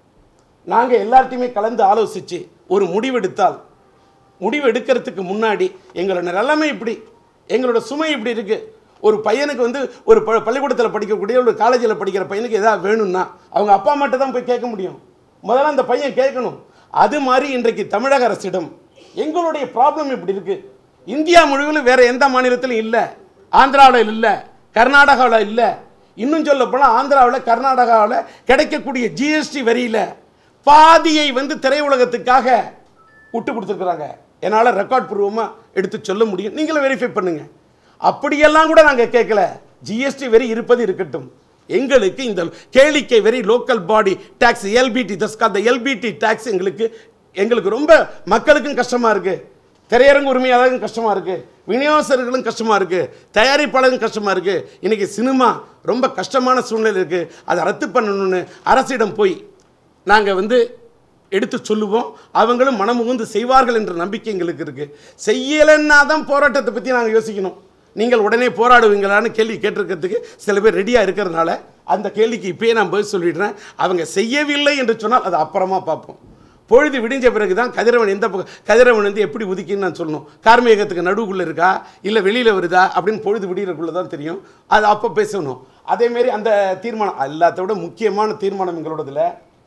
நாங்கள் எல்லார்ட்டையுமே கலந்து ஆலோசித்து ஒரு முடிவெடுத்தால் முடிவு எடுக்கிறதுக்கு முன்னாடி எங்களோட நிலைமை இப்படி எங்களோட சுமை இப்படி இருக்குது. ஒரு பையனுக்கு வந்து ஒரு ப பள்ளிக்கூடத்தில் படிக்கக்கூடிய ஒரு காலேஜில் படிக்கிற பையனுக்கு எதாவது வேணும்னா அவங்க அப்பா அம்மாட்ட தான் போய் கேட்க முடியும். முதல்ல அந்த பையன் கேட்கணும். அது மாதிரி இன்றைக்கு தமிழக அரசிடம் எங்களுடைய ப்ராப்ளம் இப்படி இருக்குது. இந்தியா முழுவதும் வேறு எந்த மாநிலத்திலும் இல்லை, ஆந்திராவில் இல்லை, கர்நாடகாவில் இல்லை. இன்னும் சொல்ல போனால் ஆந்திராவில் கர்நாடகாவில் கிடைக்கக்கூடிய ஜிஎஸ்டி வரியில் பாதியை வந்து திரையுலகத்துக்காக விட்டு கொடுத்துருக்குறாங்க. என்னால் ரெக்கார்ட் பூர்வமாக எடுத்து சொல்ல முடியும், நீங்களும் வெரிஃபை பண்ணுங்கள். அப்படியெல்லாம் கூட நாங்கள் கேட்கல. ஜிஎஸ்டி வரி இருப்பது இருக்கட்டும், எங்களுக்கு இந்த கேளிக்கை வரி லோக்கல் பாடி டேக்ஸ் எல்பிடி தஸ்கா அந்த எல்பிடி டேக்ஸ் எங்களுக்கு எங்களுக்கு ரொம்ப மக்களுக்கும் கஷ்டமாக இருக்குது, திரையரங்கு உரிமையாளர்களும் கஷ்டமாக இருக்குது, விநியோகஸ்தர்களும் கஷ்டமாக இருக்குது, தயாரிப்பாளரும் கஷ்டமாக இருக்குது. இன்றைக்கி சினிமா ரொம்ப கஷ்டமான சூழ்நிலை இருக்குது. அதை ரத்து பண்ணணும்னு அரசிடம் போய் நாங்கள் வந்து எடுத்து சொல்லுவோம். அவங்களும் மனமுகுந்து செய்வார்கள் என்ற நம்பிக்கை எங்களுக்கு இருக்குது. செய்யலைன்னா தான் போராட்டத்தை பற்றி நாங்கள் யோசிக்கணும். நீங்கள் உடனே போராடுவீங்களான்னு கேள்வி கேட்டிருக்கிறதுக்கு சில பேர் ரெடியாக இருக்கிறதுனால அந்த கேள்விக்கு இப்போயே நான் பதில் சொல்லிடுறேன். அவங்க செய்யவில்லை என்று சொன்னால் அது அப்புறமா பார்ப்போம். பொழுது விடிஞ்ச பிறகு தான் கதிரவன் எந்த கதிரவன் வந்து எப்படி உதிக்கின்னு நான் சொல்லணும். கார்மேகத்துக்கு நடுவுக்குள்ளே இருக்கா இல்லை வெளியில் வருதா அப்படின்னு பொழுது விடிகிறக்குள்ளே தான் தெரியும். அது அப்போ பேசணும். அதேமாரி அந்த தீர்மானம் எல்லாத்த விட முக்கியமான தீர்மானம் எங்களோடதில்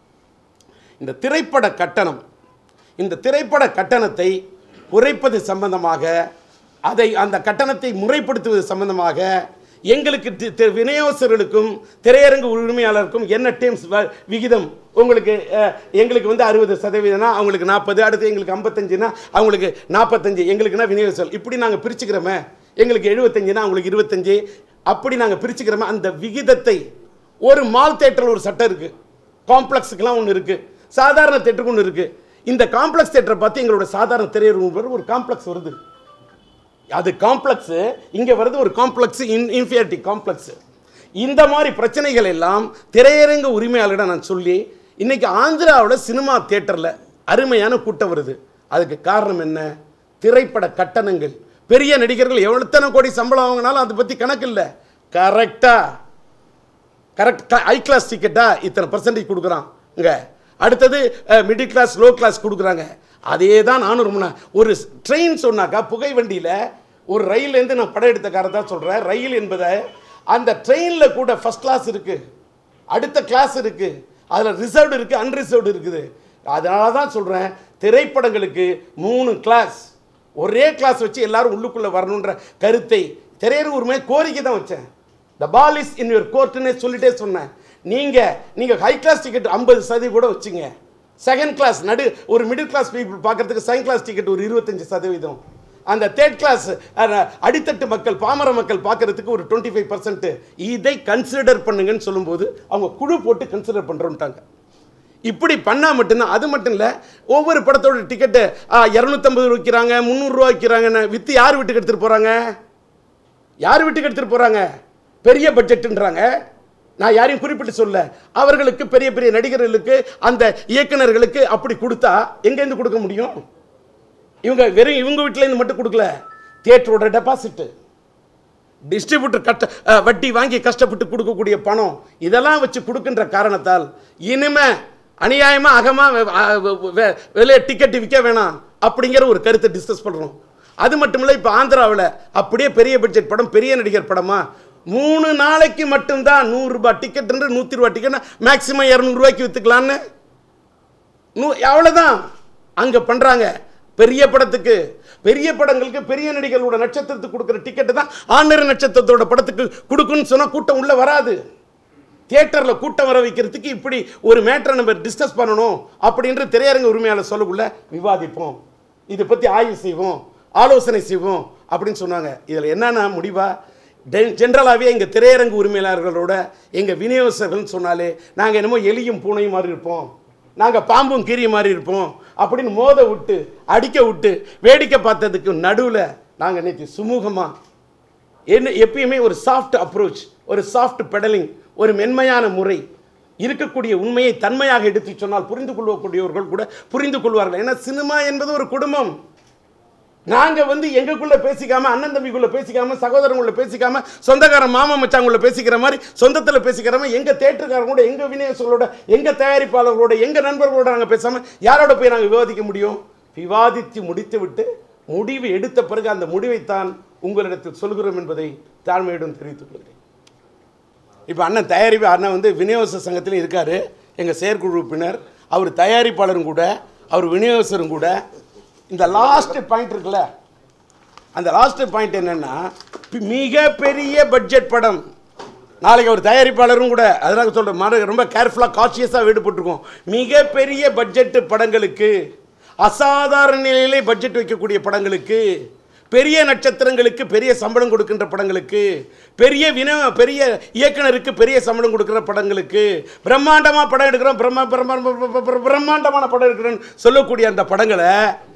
இந்த திரைப்பட கட்டணம் இந்த திரைப்பட கட்டணத்தை குறைப்பது சம்பந்தமாக, அதை அந்த கட்டணத்தை முறைப்படுத்துவது சம்பந்தமாக எங்களுக்கு விநியோகஸ்தர்களுக்கும் திரையரங்கு உரிமையாளருக்கும் என்ன டீம்ஸ் விகிதம் உங்களுக்கு எங்களுக்கு வந்து அறுபது சதவீதம்னா அவங்களுக்கு நாற்பது, அடுத்து எங்களுக்கு ஐம்பத்தஞ்சுனா அவங்களுக்கு நாற்பத்தஞ்சு, எங்களுக்குன்னா விநியோகஸ்தர் இப்படி நாங்கள் பிரிச்சுக்கிறோமே, எங்களுக்கு எழுபத்தஞ்சுனா அவங்களுக்கு இருபத்தஞ்சு, அப்படி நாங்கள் பிரிச்சுக்கிறோமே. அந்த விகிதத்தை ஒரு மால் தேட்டரில் ஒரு சட்டம் இருக்குது, காம்ப்ளெக்ஸுக்கெலாம் ஒன்று இருக்குது, சாதாரண தேட்டருக்கு ஒன்று இருக்குது. இந்த காம்ப்ளெக்ஸ் தேட்டரை பார்த்து எங்களோட சாதாரண திரையரங்கு ஒரு காம்ப்ளெக்ஸ் வருது. அது காம்ப்ளெக்ஸு இங்கே வருது ஒரு காம்ப்ளெக்ஸ் இன் இன்ஃபீரியாரிட்டி காம்ப்ளெக்ஸு. இந்த மாதிரி பிரச்சனைகள் எல்லாம் திரையரங்கு உரிமையாளரிடம் நான் சொல்லி இன்றைக்கி ஆந்திராவில் சினிமா தியேட்டரில் அருமையான கூட்டம் வருது. அதுக்கு காரணம் என்ன? திரைப்பட கட்டணங்கள். பெரிய நடிகர்கள் எவ்வளோ கோடி சம்பளம் வாங்கினாலும் அதை பற்றி கணக்கு இல்லை. கரெக்டாக கரெக்ட் ஹை கிளாஸ் டிக்கெட்டாக இத்தனை பர்சன்டேஜ் கொடுக்குறான் இங்கே, அடுத்தது மிடில் கிளாஸ் லோ கிளாஸ் கொடுக்குறாங்க. அதே தான் நானும் ரொம்ப ஒரு ட்ரெயின் சொன்னாக்கா, புகை வண்டியில் ஒரு ரயிலேருந்து நான் படம் எடுத்த காரை தான் சொல்கிறேன். ரயில் என்பதை அந்த ட்ரெயினில் கூட ஃபஸ்ட் கிளாஸ் இருக்குது, அடுத்த கிளாஸ் இருக்குது, அதில் ரிசர்வ்டு இருக்குது, அன்ரிசர்வ்டு இருக்குது. அதனால தான் சொல்கிறேன், திரைப்படங்களுக்கு மூணு கிளாஸ், ஒரே கிளாஸ் வச்சு எல்லாரும் உள்ளுக்குள்ளே வரணுன்ற கருத்தை திரையரங்கு உரிமை கோரிக்கை தான் வச்சேன். த பால் இஸ் இன் யுவர் கோர்ட்டுன்னு சொல்லிட்டே சொன்னேன். நீங்கள் நீங்கள் ஹை கிளாஸ் டிக்கெட் ஐம்பது சதவீதம் கூட வச்சுங்க, செகண்ட் கிளாஸ் நடு ஒரு மிடில் கிளாஸ் பீப்புள் பார்க்குறதுக்கு செகண்ட் கிளாஸ் டிக்கெட் ஒரு இருபத்தஞ்சி சதவீதம், அந்த தேர்ட் கிளாஸ் அடித்தட்டு மக்கள் பாமர மக்கள் பார்க்குறதுக்கு ஒரு டுவெண்ட்டி ஃபைவ் பர்சன்ட் இதை கன்சிடர் பண்ணுங்கன்னு சொல்லும்போது அவங்க குழு போட்டு கன்சிடர் பண்ணுறோன்ட்டாங்க. இப்படி பண்ணால் மட்டும்தான். அது மட்டும் இல்லை, ஒவ்வொரு படத்தோட டிக்கெட்டு இரநூத்தம்பது ரூபா விற்கிறாங்க, முந்நூறுரூவா விற்கிறாங்கன்னு விற்று யார் வீட்டுக்கு எடுத்துகிட்டு போகிறாங்க? யார் வீட்டுக்கு எடுத்துகிட்டு போகிறாங்க? பெரிய பட்ஜெட்டுன்றாங்க. நான் யாரையும் குறிப்பிட்டு சொல்ல, அவர்களுக்கு பெரிய பெரிய நடிகர்களுக்கு அந்த இயக்குநர்களுக்கு அப்படி கொடுத்தா எங்கேருந்து கொடுக்க முடியும்? இவங்க வெறும் இவங்க வீட்டிலேருந்து மட்டும் கொடுக்கல, தியேட்டரோட டெபாசிட்டு, டிஸ்ட்ரிபியூட்டர் கட்ட வட்டி வாங்கி கஷ்டப்பட்டு கொடுக்கக்கூடிய பணம், இதெல்லாம் வச்சு கொடுக்கின்ற காரணத்தால் இனிமே அநியாயமாக அகமாக வெளியே டிக்கெட் விற்க வேணாம் அப்படிங்கிற ஒரு கருத்தை டிஸ்கஸ் பண்ணுறோம். அது மட்டும் இல்லை, இப்போ ஆந்திராவில் அப்படியே பெரிய பட்ஜெட் படம், பெரிய நடிகர் படமா, மூணு நாளைக்கு மட்டும்தான் நூறுரூபா டிக்கெட், நூற்றி ரூபா டிக்கெட்னா மேக்சிமம் இரநூறுவாய்க்கு விற்றுக்கலான்னு நூ அவ்வளோதான் அங்கே பண்ணுறாங்க. பெரிய படத்துக்கு, பெரிய படங்களுக்கு பெரிய நடிகர்களோட நட்சத்திரத்துக்கு கொடுக்குற டிக்கெட்டு தான் ஆண்டர் நட்சத்திரத்தோட படத்துக்கு கொடுக்குன்னு சொன்னால் கூட்டம் உள்ளே வராது. தியேட்டரில் கூட்டம் வர வைக்கிறதுக்கு இப்படி ஒரு மேட்டரை நம்ம டிஸ்கஸ் பண்ணணும் அப்படின்ற திரையரங்கு உரிமையாளர் சொல்லக்குள்ள விவாதிப்போம், இதை பற்றி ஆய்வு செய்வோம், ஆலோசனை செய்வோம் அப்படின்னு சொன்னாங்க. இதில் என்னென்ன முடிவா? ஜென்ரலாகவே எங்கள் திரையரங்கு உரிமையாளர்களோட எங்கள் விநியோகஸ்தர்கள்னு சொன்னாலே நாங்கள் என்னமோ எலியும் பூனையும் மாதிரி இருப்போம், நாங்கள் பாம்பும் கீரி மாதிரி இருப்போம் அப்படின்னு மோத விட்டு அடிக்க விட்டு வேடிக்கை பார்த்ததுக்கு நடுவில் நாங்கள் இன்னைக்கு சுமூகமாக என்ன எப்பயுமே ஒரு சாஃப்ட் அப்ரோச், ஒரு சாஃப்ட் பெடலிங், ஒரு மென்மையான முறை, இருக்கக்கூடிய உண்மையை தன்மையாக எடுத்து சொன்னால் புரிந்து கொள்ளக்கூடியவர்கள் கூட புரிந்து கொள்வார்கள். ஏன்னா சினிமா என்பது ஒரு குடும்பம். நாங்கள் வந்து எங்களுக்குள்ள பேசிக்காம, அண்ணன் தம்பிக்குள்ள பேசிக்காம, சகோதரங்குள்ள பேசிக்காம, சொந்தக்காரன் மாமா மச்சாங்குள்ள பேசிக்கிற மாதிரி சொந்தத்தில் பேசிக்கிற மாதிரி எங்கள் தேட்டருக்காரங்களோட, எங்கள் விநியோகங்களோட, எங்கள் தயாரிப்பாளர்களோட, எங்கள் நண்பர்களோட நாங்கள் பேசாமல் யாரோட போய் நாங்கள் விவாதிக்க முடியும்? விவாதித்து முடித்து விட்டு முடிவு எடுத்த பிறகு அந்த முடிவைத்தான் உங்களிடத்தில் சொல்கிறோம் என்பதை தாழ்மையுடன் தெரிவித்துக் கொள்கிறேன். இப்போ அண்ணன் தயாரிப்பு அண்ணன் வந்து விநியோக சங்கத்திலும் இருக்கார், எங்கள் செயற்குழு உறுப்பினர், அவர் தயாரிப்பாளரும் கூட, அவர் விநியோகஸ்தரும் கூட. இந்த லாஸ்ட் பாயிண்ட் இருக்குல்ல, அந்த லாஸ்ட் பாயிண்ட் என்னன்னா, மிகப்பெரிய பட்ஜெட் படம், நாளைக்கு அவர் தயாரிப்பாளரும் கூட, அதனால சொல்கிறேன், ரொம்ப கேர்ஃபுல்லாக கான்ஷியஸாக ஈடுபட்டிருக்கோம். மிகப்பெரிய பட்ஜெட்டு படங்களுக்கு, அசாதாரண நிலையிலே பட்ஜெட் வைக்கக்கூடிய படங்களுக்கு, பெரிய நட்சத்திரங்களுக்கு பெரிய சம்பளம் கொடுக்கின்ற படங்களுக்கு, பெரிய வின பெரிய இயக்குனருக்கு பெரிய சம்பளம் கொடுக்குற படங்களுக்கு, பிரம்மாண்டமாக படம் எடுக்கிறோம், பிரம்மா பிரம்மாண்டமான படம் எடுக்கிறோன்னு சொல்லக்கூடிய அந்த படங்களை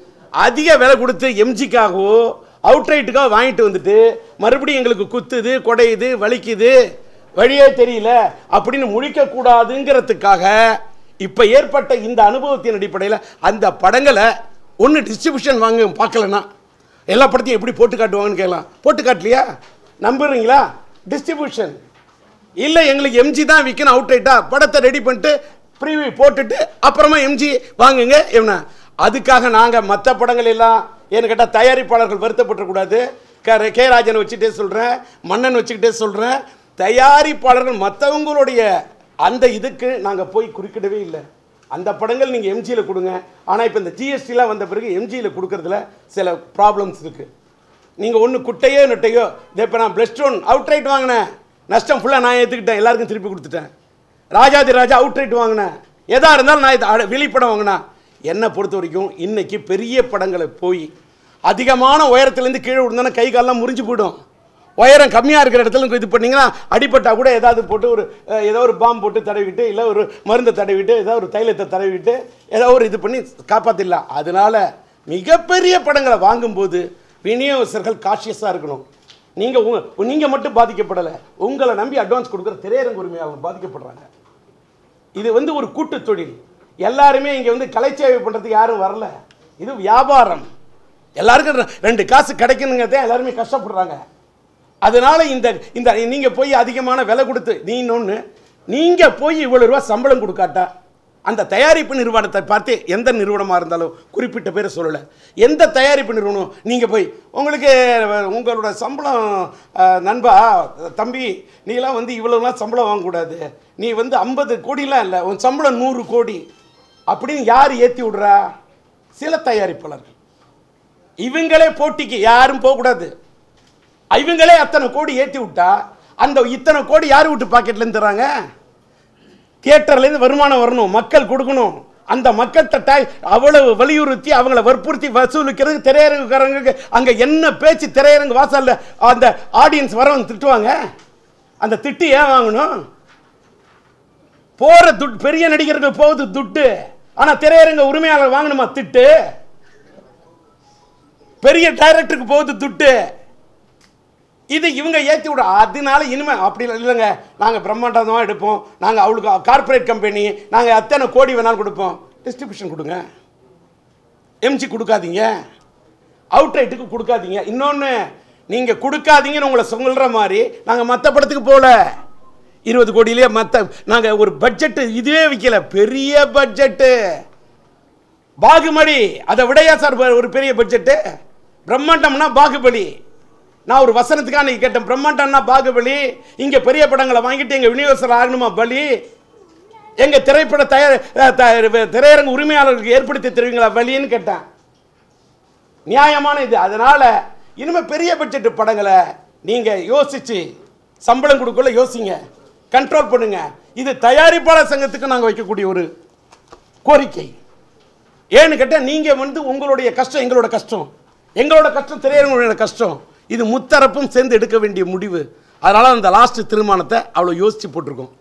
அதிக விலை கொடுத்து எம்ஜிக்காகவோ அவுட்ரைட்டுக்காக வாங்கிட்டு வந்துட்டு மறுபடியும் எங்களுக்கு குத்துது, கொடையுது, வலிக்குது, வழியே தெரியல அப்படின்னு முழிக்கக்கூடாதுங்கிறதுக்காக இப்போ ஏற்பட்ட இந்த அனுபவத்தின் அடிப்படையில் அந்த படங்களை ஒன்று டிஸ்ட்ரிபியூஷன் வாங்க பார்க்கலன்னா எல்லா படத்தையும் எப்படி போட்டு காட்டுவாங்கன்னு கேட்கலாம். போட்டு காட்டலையா? நம்புறீங்களா? டிஸ்ட்ரிபியூஷன் இல்லை, எங்களுக்கு எம்ஜி தான் விற்கணும், அவுட்ரைட்டாக படத்தை ரெடி பண்ணிட்டு ப்ரீவியூ போட்டுட்டு அப்புறமா எம்ஜி வாங்குங்க. என்ன அதுக்காக நாங்கள் மற்ற படங்கள் எல்லாம் ஏன்னு கேட்டால் தயாரிப்பாளர்கள் வருத்தப்படக்கூடாது. க கே ராஜனை வச்சுக்கிட்டே சொல்கிறேன், மன்னன் வச்சுக்கிட்டே சொல்கிறேன், தயாரிப்பாளர்கள் மற்றவங்களுடைய அந்த இதுக்கு நாங்கள் போய் குறுக்கிடவே இல்லை. அந்த படங்கள் நீங்கள் எம்ஜியில் கொடுங்க. ஆனால் இப்போ இந்த ஜிஎஸ்டிலாம் வந்த பிறகு எம்ஜியில் கொடுக்கறதுல சில ப்ராப்ளம்ஸ் இருக்குது. நீங்கள் ஒன்று குட்டையோ நெட்டையோ, இதை இப்போ நான் பிளஸ் ஒன் அவுட் ரைட் வாங்கினேன், நஷ்டம் ஃபுல்லாக நான் ஏற்றுக்கிட்டேன், எல்லாருக்கும் திருப்பி கொடுத்துட்டேன். ராஜாதி ராஜா அவுட் ரைட் வாங்கினேன், எதாக இருந்தாலும் நான் இது வெளிப்படம் வாங்கினேன். என்னை பொறுத்த வரைக்கும் இன்றைக்கி பெரிய படங்களை போய் அதிகமான உயரத்துலேருந்து கீழே விழுந்தோன்னா கை காலெலாம் முறிஞ்சு போய்டும். உயரம் கம்மியாக இருக்கிற இடத்துல இது பண்ணிங்கன்னா அடிப்பட்டால் கூட ஏதாவது போட்டு ஒரு ஏதோ ஒரு பாம்பு போட்டு தடவிட்டு, இல்லை ஒரு மருந்தை தடவிட்டு, ஏதோ ஒரு தைலத்தை தடவிட்டு, ஏதோ ஒரு இது பண்ணி காப்பாற்றிடலாம். அதனால் மிகப்பெரிய படங்களை வாங்கும்போது விநியோகஸ்தர்கள் காஷியஸாக இருக்கணும். நீங்கள் உங்க நீங்கள் மட்டும் பாதிக்கப்படலை, உங்களை நம்பி அட்வான்ஸ் கொடுக்குற திரையரங்கு உரிமையாளர்கள் பாதிக்கப்படுறாங்க. இது வந்து ஒரு கூட்டு தொழில். எல்லாருமே இங்கே வந்து கலைச்சேவை பண்ணுறதுக்கு யாரும் வரல. இது வியாபாரம். எல்லாருக்கும் ரெண்டு காசு கிடைக்கணுங்கிறதே எல்லாருமே கஷ்டப்படுறாங்க. அதனால இந்த இந்த நீங்க போய் அதிகமான விலை கொடுத்து நீ இன்னொன்று நீங்க போய் இவ்வளவு ரூபா சம்பளம் கொடுக்காட்டா அந்த தயாரிப்பு நிறுவனத்தை பார்த்து எந்த நிறுவனமாக இருந்தாலும் குறிப்பிட்ட பேரை சொல்லலை, எந்த தயாரிப்பு நிறுவனம் நீங்கள் போய் உங்களுக்கு உங்களோட சம்பளம் நண்பா தம்பி நீலாம் வந்து இவ்வளோலாம் சம்பளம் வாங்கக்கூடாது, நீ வந்து ஐம்பது கோடிலாம் இல்லை உன் சம்பளம் நூறு கோடி அப்படின்னு யார் ஏற்றி விடுறா? சில தயாரிப்பாளர்கள். இவங்களே போட்டிக்கு யாரும் போகக்கூடாது, இவங்களே அத்தனை கோடி ஏற்றி விட்டா அந்த இத்தனை கோடி யார் விட்டு பாக்கெட்லேருந்து தராங்க? தியேட்டர்லேருந்து வருமானம் வரணும், மக்கள் கொடுக்கணும். அந்த மக்கள் தட்டாய் அவ்வளவு வலியுறுத்தி அவங்கள வற்புறுத்தி வசூலிக்கிறது திரையரங்குக்காரங்களுக்கு அங்கே என்ன பேச்சு திரையரங்கு வாசல்ல அந்த ஆடியன்ஸ் வரவங்க திட்டுவாங்க. அந்த திட்டு ஏன் வாங்கணும்? போற துட்டு பெரிய நடிகர்கள் போகுது துட்டு, ஆனால் திரையரங்க உரிமையாளர் வாங்கணுமா திட்டு? பெரிய டைரக்டருக்கு போகுது துட்டு. இது இவங்க ஏற்றி விட. அதனால இனிமே அப்படி இல்லைங்க, நாங்கள் பிரம்மாண்டமாக எடுப்போம், நாங்கள் அவளுக்கு கார்பரேட் கம்பெனி, நாங்கள் அத்தனை கோடி வேணாலும் கொடுப்போம். டிஸ்ட்ரிபியூஷன் கொடுங்க, எம்ஜி கொடுக்காதீங்க, அவுட் ரைட்டுக்கு கொடுக்காதீங்க. இன்னொன்று நீங்கள் கொடுக்காதீங்கன்னு உங்களை சொல்கிற மாதிரி நாங்கள் மற்ற படத்துக்கு போகல. இருபது கோடியிலே மற்ற நாங்கள் ஒரு பட்ஜெட்டு இதுவே விற்கல, பெரிய பட்ஜெட்டு பாகுபலி. அதை விடையா சார் ஒரு பெரிய பட்ஜெட்டு? பிரம்மாண்டம்னா பாகுபலி. நான் ஒரு வசனத்துக்காக கேட்டேன், பிரம்மாண்டம்னா பாகுபலி. இங்க பெரிய படங்களை வாங்கிட்டு எங்க யூனிவர்சல் ஆகணுமா பலி? எங்க திரைப்பட தயார் திரையரங்கு உரிமையாளர்களுக்கு ஏற்படுத்தி தருவீங்களா வலின்னு கேட்டேன். நியாயமான இது. அதனால இனிமே பெரிய பட்ஜெட் படங்களை நீங்க யோசிச்சு சம்பளம் கொடுக்கல யோசிங்க, கண்ட்ரோல் பண்ணுங்க. இது தயாரிப்பாளர் சங்கத்துக்கு நாங்கள் வைக்கக்கூடிய ஒரு கோரிக்கை. ஏன்னு கேட்டால் நீங்க வந்து உங்களுடைய கஷ்டம் எங்களோட கஷ்டம், எங்களோட கஷ்டம் திரையரங்குடைய கஷ்டம். இது முத்தரப்பும் சேர்ந்து எடுக்க வேண்டிய முடிவு. அதனால அந்த லாஸ்ட் தீர்மானத்தை அவ்வளோ யோசிச்சு போட்டிருக்கோம்.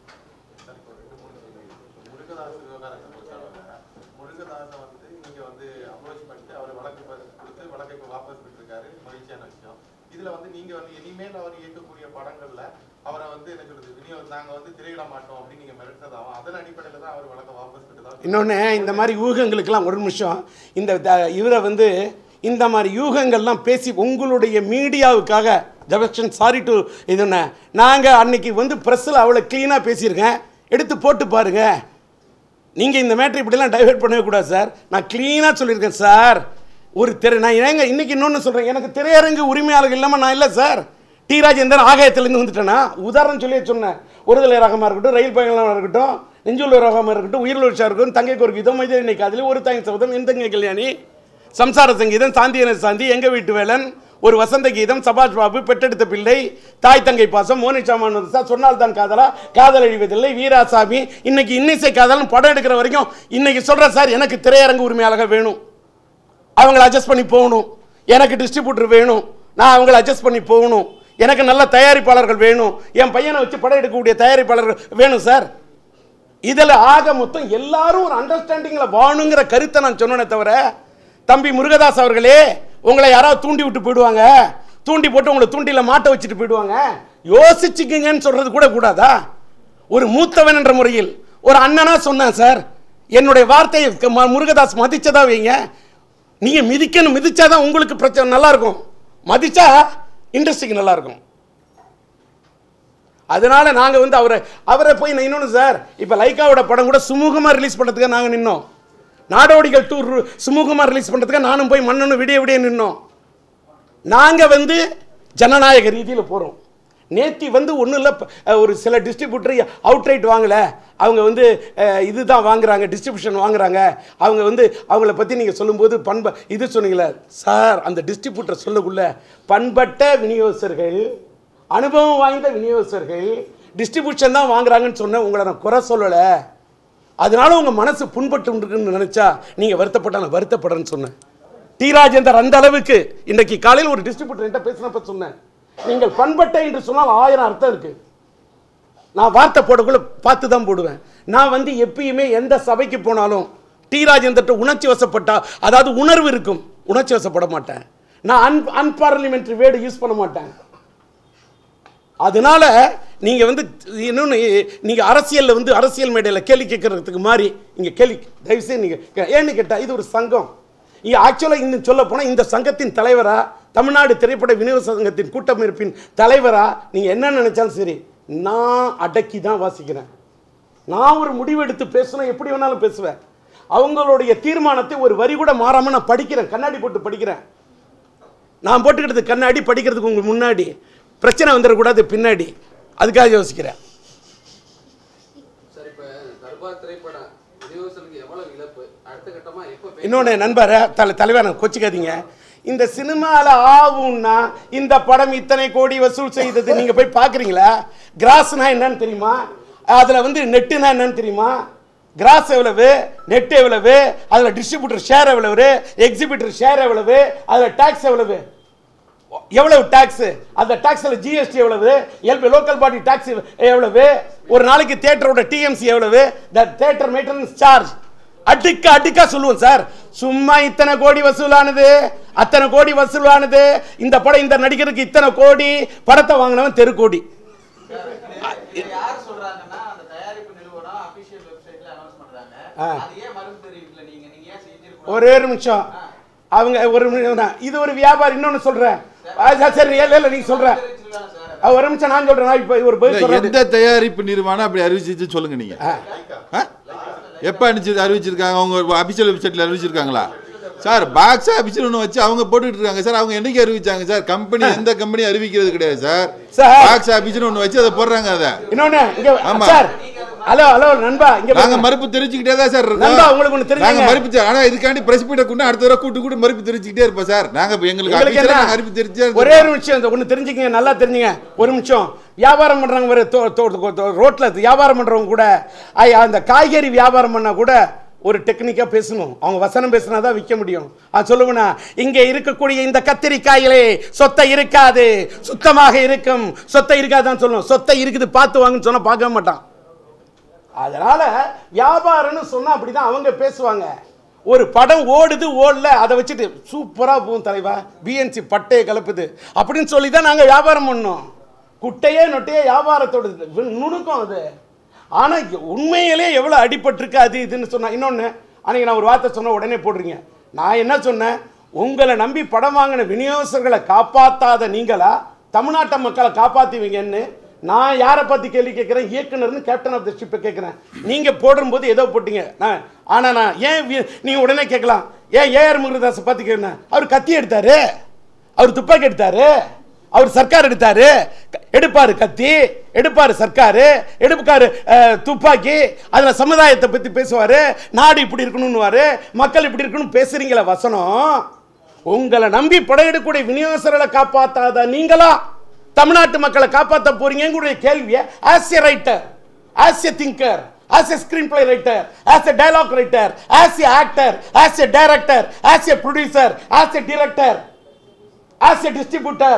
இன்னொன்று இந்த மாதிரி ஊகங்களுக்கெல்லாம் ஒரு நிமிஷம், இந்த இவரை வந்து இந்த மாதிரி யூகங்கள்லாம் பேசி உங்களுடைய மீடியாவுக்காக ஜபக்ஷன் சாரி டு இதுன்னு நாங்கள் அன்னைக்கு வந்து ப்ரெஸ்ஸில் அவ்வளோ க்ளீனாக பேசியிருக்கேன், எடுத்து போட்டு பாருங்க. நீங்கள் இந்த மேட்ரு இப்படிலாம் டைவெர்ட் பண்ணவே கூடாது சார். நான் க்ளீனாக சொல்லியிருக்கேன் சார். ஒரு திரை நான் ஏங்க இன்னைக்கு இன்னொன்று சொல்கிறேன், எனக்கு திரையரங்கு உரிமையாளர்கள் இல்லாமல் நான் இல்லை சார். டி ராஜேந்திரன் ஆகாயத்திலேருந்து வந்துட்டேன்னா உதாரணம் சொல்லி சொன்னேன். ஒருதலை ரகமாக இருக்கட்டும், ரயில் பயணமாக இருக்கட்டும், நெஞ்சுள்ள ரகமாக இருக்கட்டும், உயிரிழச்சா இருக்கட்டும், தங்கைக்கு ஒரு விதம் மைதே இன்னைக்கு அதில் ஒரு தாய் சபதம், என் தங்கை கல்யாணி, சம்சார சங்கீதம், சாந்தியன சாந்தி, எங்க வீட்டு வேலன், ஒரு வசந்த கீதம், சபாஷ் பாபு, பெற்றெடுத்த பிள்ளை, தாய் தங்கை பாசம், மோனிஷாமான் சொன்னால் தான் காதலா, காதல் அழிவதில்லை, வீராசாமி, இன்னைக்கு இன்னிசை காதல்னு படம் எடுக்கிற வரைக்கும் இன்னைக்கு சொல்கிறேன் சார். எனக்கு திரையரங்கு உரிமையாளர்கள் வேணும், அவங்கள அட்ஜஸ்ட் பண்ணி போகணும். எனக்கு டிஸ்ட்ரிபியூட்டர் வேணும், நான் அவங்கள அட்ஜஸ்ட் பண்ணி போகணும். எனக்கு நல்ல தயாரிப்பாளர்கள் வேணும், என் பையனை வச்சு படம் எடுக்கக்கூடிய தயாரிப்பாளர்கள் வேணும் சார். இதில் ஆக மொத்தம் எல்லாரும் ஒரு அண்டர்ஸ்டாண்டிங்கில் வாணுங்கிற கருத்தை நான் சொன்னேனே தவிர, தம்பி முருகதாஸ் அவர்களே உங்களை யாராவது தூண்டி விட்டு போயிடுவாங்க, தூண்டி போட்டு உங்களை தூண்டில மாட்ட வச்சுட்டு போயிடுவாங்க, யோசிச்சுக்குங்கன்னு சொல்றது கூட கூடாதா? ஒரு மூத்தவன் என்ற முறையில் ஒரு அண்ணனா சொன்னேன் சார். என்னுடைய வார்த்தையை முருகதாஸ் மதிச்சதா வைங்க. நீங்க மிதிக்கணும், மிதிச்சாதான் உங்களுக்கு பிரச்சனை நல்லா இருக்கும், மதிச்சா இண்டஸ்ட்ரிக்கு நல்லா இருக்கும். அதனால நாங்க வந்து அவரை அவரை போய் நான் இன்னொன்று சார், இப்போ லைக்காவோட படம் கூட சுமூகமாக ரிலீஸ் பண்ணுறதுக்கு நாங்கள் நின்னோம். நாடோடிகள் டூர் சுமூகமாக ரிலீஸ் பண்ணுறதுக்கு நானும் போய் மண்ணொன்று விடிய விடிய நின்னோம். நாங்கள் வந்து ஜனநாயக ரீதியில் போகிறோம். நேத்தி வந்து ஒன்றும் இல்லை, ஒரு சில டிஸ்ட்ரிபியூட்டர் அவுட் ரைட் வாங்கலை, அவங்க வந்து இதுதான் வாங்குறாங்க, டிஸ்ட்ரிபியூஷன் வாங்குறாங்க. அவங்க வந்து அவங்கள பற்றி நீங்கள் சொல்லும்போது பண்ப இது சொன்னீங்களே சார், அந்த டிஸ்ட்ரிபியூட்டர் சொல்லக்குள்ள பண்பட்ட விநியோகஸ்தர்கள், அனுபவம் வாய்ந்த விநியோகஸ்தர்கள் டிஸ்ட்ரிபியூஷன் தான் வாங்குறாங்கன்னு சொன்ன உங்களை நான் குறை சொல்லலை. அதனால உங்கள் மனசு புண்பட்டு இருக்குன்னு நினச்சா நீங்கள் வருத்தப்பட்டா நான் வருத்தப்படுறேன்னு சொன்னேன். டி ராஜேந்தர் அந்த அளவுக்கு இன்றைக்கு காலையில் ஒரு டிஸ்ட்ரிபியூட்டர் என்கிட்ட பேசினப்ப சொன்னேன், நீங்கள் பண்பட்ட என்று சொன்னால் ஆயிரம் அர்த்தம் இருக்கு. நான் வார்த்தை போடக்குள்ள பார்த்து தான் போடுவேன். நான் வந்து எப்பயுமே எந்த சபைக்கு போனாலும் டி ராஜேந்தர் உணர்ச்சி வசப்பட்டா, அதாவது உணர்வு இருக்கும், உணர்ச்சி வசப்பட மாட்டேன். நான் அன் அன்பார்லிமெண்ட்ரி வேர்டு யூஸ் பண்ண மாட்டேன். அதனால நீங்க வந்து இன்னொன்று, நீங்க அரசியலில் வந்து அரசியல் மேடையில் கேள்வி கேட்கறதுக்கு மாதிரி இங்கே கேள்வி தயவுசெய்து நீங்க ஏன்னு கேட்டால் இது ஒரு சங்கம். இங்கே ஆக்சுவலாக இன்னும் சொல்ல போனால் இந்த சங்கத்தின் தலைவரா, தமிழ்நாடு திரைப்பட விநியோக சங்கத்தின் கூட்டமைப்பின் தலைவரா, நீங்கள் என்ன நினைச்சாலும் சரி, நான் அடக்கி தான் வாசிக்கிறேன். நான் ஒரு முடிவு எடுத்து பேசுனா எப்படி வேணாலும் பேசுவேன். அவங்களுடைய தீர்மானத்தை ஒரு வரி கூட மாறாமல் நான் படிக்கிறேன், கண்ணாடி போட்டு படிக்கிறேன். நான் போட்டுக்கிறது கண்ணாடி, படிக்கிறதுக்கு உங்களுக்கு முன்னாடி பிரச்சனை வந்துடக்கூடாது பின்னாடி, அதுக்காக யோசிக்கிறேன். இன்னொன்று நண்பர் தலை தலைவர் கொச்சிக்காதீங்க, இந்த சினிமாவில் ஆகும்னா இந்த படம் இத்தனை கோடி வசூல் செய்தது நீங்கள் போய் பார்க்குறீங்களா? கிராஸ்னா என்னன்னு தெரியுமா? அதில் வந்து நெட்டுனா என்னன்னு தெரியுமா? கிராஸ் எவ்வளவு, நெட் எவ்வளவு, அதில் டிஸ்ட்ரிபியூட்டர் ஷேர் எவ்வளவு, எக்ஸிபியூட்டர் ஷேர் எவ்வளவு, அதில் டாக்ஸ் எவ்வளவு, எவ்வளவு டாக்ஸ், அந்த டாக்ஸ்ல ஜிஎஸ்டி எவ்வளவு, எல்பி லோக்கல் பாடி டாக்ஸ் எவ்வளவு, ஒரு நாளைக்கு தியேட்டரோட டிஎம்சி எவ்வளவு, த தியேட்டர் மெயின்டெனன்ஸ் சார்ஜ், அடிக்க அடிக்கா சொல்லுவோம் சார். சும்மா இத்தனை கோடி வசூலானது, அத்தனை கோடி வசூலானது, இந்த படம் இந்த நடிகருக்கு இத்தனை கோடி, படத்தை வாங்கினவன் தெரு கோடி. ஒரே நிமிஷம் அவங்க ஒரு இது ஒரு வியாபாரி. இன்னொன்னு சொல்றேன், சரி இல்ல நீங்க சொல்ற ஒரு நிமிஷம் நான் சொல்றேன். இப்ப ஒரு பதில் சொல்றேன். எந்த தயாரிப்பு நிறுவனம் அப்படி அறிவிச்சு சொல்லுங்க. நீங்க எப்ப அனுப்பிச்சு அறிவிச்சிருக்காங்க? அவங்க அபிஷியல் வெப்சைட்ல அறிவிச்சிருக்காங்களா சார்? பாக்ஸ் ஆபீஸ்ல ஒன்று வச்சு அவங்க போட்டுட்டு இருக்காங்க சார். அவங்க என்னைக்கு அறிவிச்சாங்க சார்? கம்பெனி எந்த கம்பெனி அறிவிக்கிறது கிடையாது சார். பாக்ஸ் ஆபீஸ்ல ஒன்று வச்சு அதை போடுறாங்க. அதை இன்னொன்னு ஆமா சார். ஹலோ ஹலோ நண்பா, இங்க நாங்க மறுப்பு தெரிஞ்சுக்கிட்டே தான் சார் இருக்கோம். நண்பா உங்களுக்கு ஒன்னு தெரியுங்க, நாங்க மறுப்பு ஆனா இதுக்காண்டி பிரஸ் மீட் கொண்டு அடுத்த தடவை கூட்டி கூட்டி மறுப்பு தெரிஞ்சுக்கிட்டே இருப்போம் சார். நாங்க எங்களுக்கு அபிஷியலா மறுப்பு தெரிஞ்சே ஒரே ஒரு விஷயம் ஒன்னு தெரிஞ்சுக்கங்க, நல்லா தெரிஞ்சுங்க. ஒரு நிமிஷம், வியாபாரம் பண்றவங்க வேற ரோட்ல வியாபாரம் பண்றவங்க கூட அந்த காய்கறி வியாபாரம் பண்ணா கூட ஒரு டெக்னிக்கா பேசணும். அவங்க வசனம் பேசினா தான் விற்க முடியும். அது சொல்லுவேனா, இங்கே இருக்கக்கூடிய இந்த கத்திரிக்காயிலே சொத்தை இருக்காது, சுத்தமாக இருக்கும். சொத்தை இருக்காதுன்னு சொல்லணும். சொத்தை இருக்குது பார்த்து வாங்கன்னு சொன்னா பார்க்க மாட்டான். அதனால வியாபாரம்னு சொன்னா அப்படிதான் அவங்க பேசுவாங்க. ஒரு படம் ஓடுது ஓடல அதை வச்சுட்டு சூப்பரா போகும் தலைவா, பிஎன்சி பட்டையை கலப்புது அப்படின்னு சொல்லி தான் நாங்க வியாபாரம் பண்ணோம். குட்டையே நொட்டையே வியாபாரத்தோட நுணுக்கம் அது. ஆனா உண்மையிலே எவ்வளவு அடிபட்டிருக்கு அது இதுன்னு சொன்னா. இன்னொன்னு, அன்னைக்கு நான் ஒரு வார்த்தை சொன்ன உடனே போடுறீங்க. நான் என்ன சொன்னேன்? உங்களை நம்பி படம் வாங்கின விநியோகஸ்தர்களை காப்பாத்தாத நீங்களா தமிழ்நாட்டு மக்களை காப்பாத்துவீங்கன்னு நான் யாரை பத்தி கேள்வி கேட்கிறேன்? இயக்குனர்னு கேப்டன் ஆஃப் தி ஷிப்பை கேட்கிறேன். நீங்க போடும்போது ஏதோ போட்டீங்க. நான் ஆனா நான் ஏன் நீங்க உடனே கேட்கலாம், ஏன் ஏஆர் முருகதாஸை பத்தி கேட்கிறேன்? அவர் கத்தி எடுத்தாரு, அவர் துப்பாக்கி எடுத்தாரு, அவர் சர்க்கார் எடுத்தாரு. எடுப்பாரு கத்தி, எடுப்பாரு சர்க்காரு, எடுப்பாரு துப்பாக்கி, அதுல சமுதாயத்தை பத்தி பேசுவாரு, நாடு இப்படி இருக்கணும்னுவாரு, மக்கள் இப்படி இருக்கணும் பேசுறீங்களா வசனம்? உங்களை நம்பி படையெடுக்கூடிய விநியோகஸ்தர்களை காப்பாத்தாத நீங்களா தமிழ்நாட்டு மக்களை காப்பாற்ற போறீங்க கேள்வியை as a writer, as a thinker, as a screenplay writer, as a dialogue writer, as a actor, as a director, as a producer, as a director, as a distributor,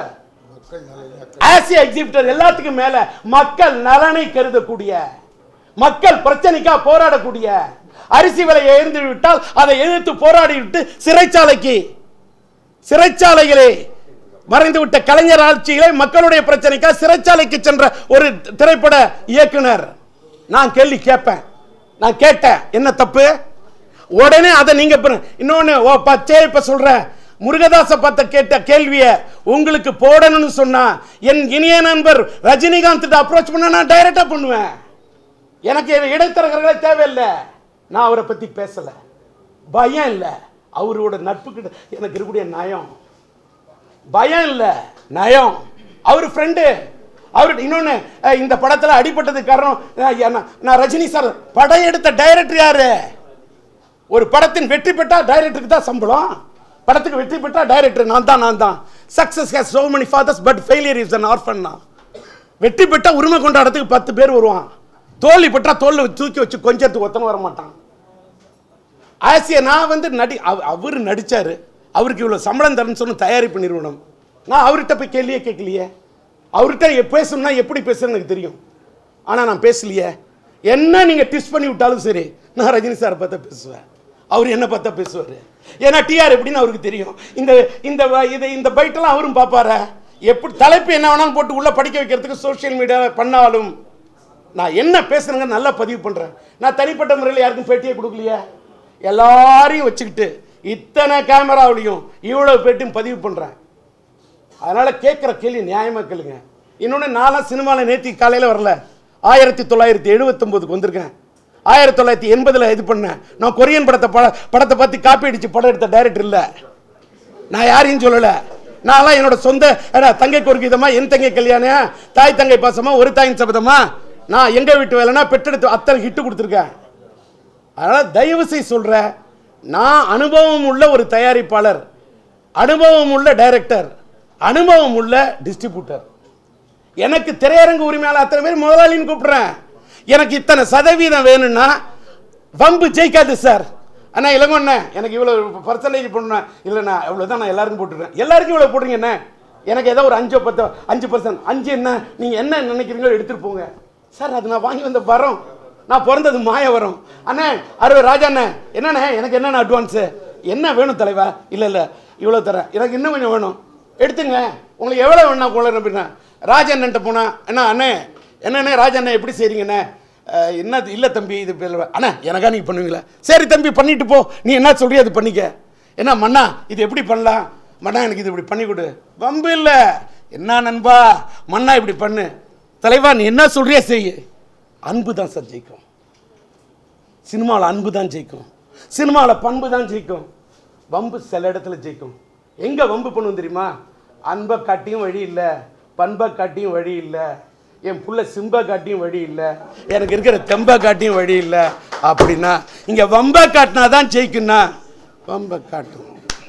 as a exhibitor, எல்லாத்துக்கும் மேல மக்கள் நலனை கருதக்கூடிய, மக்கள் பிரச்சனைக்கா போராடக்கூடிய, அரிசி விலையை எரிந்து விட்டால் அதை எதிர்த்து போராடி விட்டு சிறைச்சாலைக்கு சிறைச்சாலைகளே மறைந்துவிட்ட கலைஞர் ஆட்சியிலே மக்களுடைய பிரச்சனைக்கா சிறைச்சாலைக்கு சென்ற ஒரு திரைப்பட இயக்குனர். நான் கேள்வி கேட்பேன், நான் கேட்டேன், என்ன தப்பு? உடனே அதை நீங்க இன்னொன்னு பச்சை இப்ப சொல்றேன். முருகதாச பார்த்த கேட்ட கேள்விய உங்களுக்கு போடணும்னு சொன்னா என் இனிய நண்பர் ரஜினிகாந்த் அப்ரோச் பண்ண நான் டைரக்டா பண்ணுவேன். எனக்கு இடைத்தரகர்களே தேவையில்லை. நான் அவரை பத்தி பேசல, பயம் இல்லை. அவரோட நட்புக்கு எனக்கு இருக்கக்கூடிய நயம், பயம் இல்லை, நயம். அவர் ஃப்ரெண்டு. அவர் இன்னொன்னு, இந்த படத்துல அடிபட்டதுக்கு காரணம் நான் ரஜினி சார். படம் எடுத்த டைரக்டர் யாரு? ஒரு படத்தின் வெற்றி பெற்றா டைரக்டருக்கு தான் சம்பளம். படத்துக்கு வெற்றி பெற்றா டைரக்டர் நான் தான் நான் தான் success has so many fathers but failure is an orphan. வெற்றி பெற்றா உரிமை கொண்டாடத்துக்கு பத்து பேர் வருவான், தோல்வி பெற்றா தோல்ல தூக்கி வச்சு கொஞ்சத்துக்கு ஒத்தனை வர மாட்டான். ஆசிய நான் வந்து நடி அவர் நடிச்சாரு, அவருக்கு இவ்வளவு சம்பளம் தரணும்னு சொன்ன தயாரிப்பு நிறுவனம். நான் அவர்கிட்ட போய் கேள்வியே கேட்கலையே. அவர்கிட்ட பேசணும்னா எப்படி பேசுறேன்னு எனக்கு தெரியும், ஆனா நான் பேசலையே. என்ன நீங்க டிஸ்ட் பண்ணி விட்டாலும் சரி, நான் ரஜினி சாரை பார்த்தா பேசுவேன், அவர் என்ன பார்த்தா பேசுவாரு. ஏன்னா டிஆர் எப்படின்னு அவருக்கு தெரியும். இந்த இந்த இதை இந்த பைட்டெல்லாம் அவரும் பார்ப்பாரு. எப்படி தலைப்பு என்ன வேணாலும் போட்டு உள்ள படிக்க வைக்கிறதுக்கு சோசியல் மீடியா பண்ணாலும் நான் என்ன பேசுறேங்க நல்லா பதிவு பண்றேன். நான் தனிப்பட்ட முறையில் யாருக்கும் பேட்டியே கொடுக்கலையே. எல்லாரையும் வச்சுக்கிட்டு இத்தனை கேமராவிலையும் இவ்வளவு பேட்டும் பதிவு பண்றேன். அதனால கேட்குற கேள்வி நியாயமா கேளுங்க. இன்னொன்று, நாலாம் சினிமாவில் நேற்று காலையில் வரல, ஆயிரத்தி தொள்ளாயிரத்தி எழுபத்தொம்போதுக்கு வந்திருக்கேன். ஆயிரத்தி தொள்ளாயிரத்தி எண்பதுல இது பண்ணேன். நான் கொரியன் படத்தை பட படத்தை பார்த்து காப்பி அடிச்சு படம் எடுத்த டைரக்டர் இல்லை. நான் யாரையும் சொல்லலை. நான்லாம் என்னோட சொந்த தங்கைக்கு ஒரு விதமா, என் தங்கை கல்யாணம், தாய் தங்கை பாசமா, ஒரு தாயின் சபதமா, நான் எங்க வீட்டு வேலைன்னா பெற்றெடுத்து அத்தனை ஹிட்டு கொடுத்துருக்கேன். அதனால தயவு செய்து சொல்றேன், நான் அனுபவம் உள்ள ஒரு தயாரிப்பாளர், அனுபவம் உள்ள டைரக்டர், அனுபவம் உள்ள டிஸ்ட்ரிபியூட்டர். எனக்கு திரையரங்கு உரிமையாளர் அத்தனை பேர் முதலாளின்னு கூப்பிடுறேன். எனக்கு இத்தனை சதவீதம் வேணும்னா வம்பு ஜெயிக்காது சார். அண்ணா இளங்கண்ணே எனக்கு இவ்வளோ பர்சன்டேஜ் பண்ணணும் இல்லைண்ணா, இவ்வளோ தான் நான் எல்லாருக்கும் போட்டுருக்கேன். எல்லாருக்கும் இவ்வளோ போடுறீங்க என்ன, எனக்கு ஏதோ ஒரு அஞ்சோ பத்தோ அஞ்சு பர்சன்ட் அஞ்சு என்ன நீங்கள் என்ன நினைக்கிறீங்களோ எடுத்துகிட்டு போங்க சார். அது நான் வாங்கி வந்த வரோம், நான் பிறந்தது மாய வரும். அண்ணே அறுபது ராஜா அண்ணே என்னண்ணே எனக்கு என்னென்ன அட்வான்ஸு என்ன வேணும் தலைவா? இல்லை இல்லை இவ்வளோ தரேன், எனக்கு இன்னும் கொஞ்சம் வேணும் எடுத்துங்க, உங்களுக்கு எவ்வளோ வேணும்னா கொள்ள அப்படின்னா ராஜண்ணன்ட்ட போனா அண்ணா அண்ணே என்னண்ணே ராஜண்ணே எப்படி செய்றீங்கண்ணே? என்ன இல்லை தம்பி இது அண்ணா எனக்கா நீங்கள் பண்ணுவீங்களா? சரி தம்பி பண்ணிட்டு போ, நீ என்ன சொல்றிய அது பண்ணிக்க. என்ன மண்ணா இது எப்படி பண்ணலாம்? மண்ணா எனக்கு இது இப்படி பண்ணி கொடு. வம்பு இல்லை. என்ன நண்பா மண்ணா இப்படி பண்ணு, தலைவா நீ என்ன சொல்றிய செய்ய. அன்பு தான் சார் ஜெயிக்கும். சினிமாவில் அன்பு தான் ஜெயிக்கும், சினிமாவில் பண்பு தான் ஜெயிக்கும். வம்பு சில இடத்துல ஜெயிக்கும். எங்கே வம்பு பண்ணுவோம் தெரியுமா? அன்பை காட்டியும் வழி இல்லை, பண்பை காட்டியும் வழி இல்லை, என் புள்ள சிம்பை காட்டியும் வழி இல்லை, எனக்கு இருக்கிற தெம்பை காட்டியும் வழி இல்லை அப்படின்னா இங்கே வம்பை காட்டினா தான் ஜெயிக்குன்னா வம்பை காட்டும்.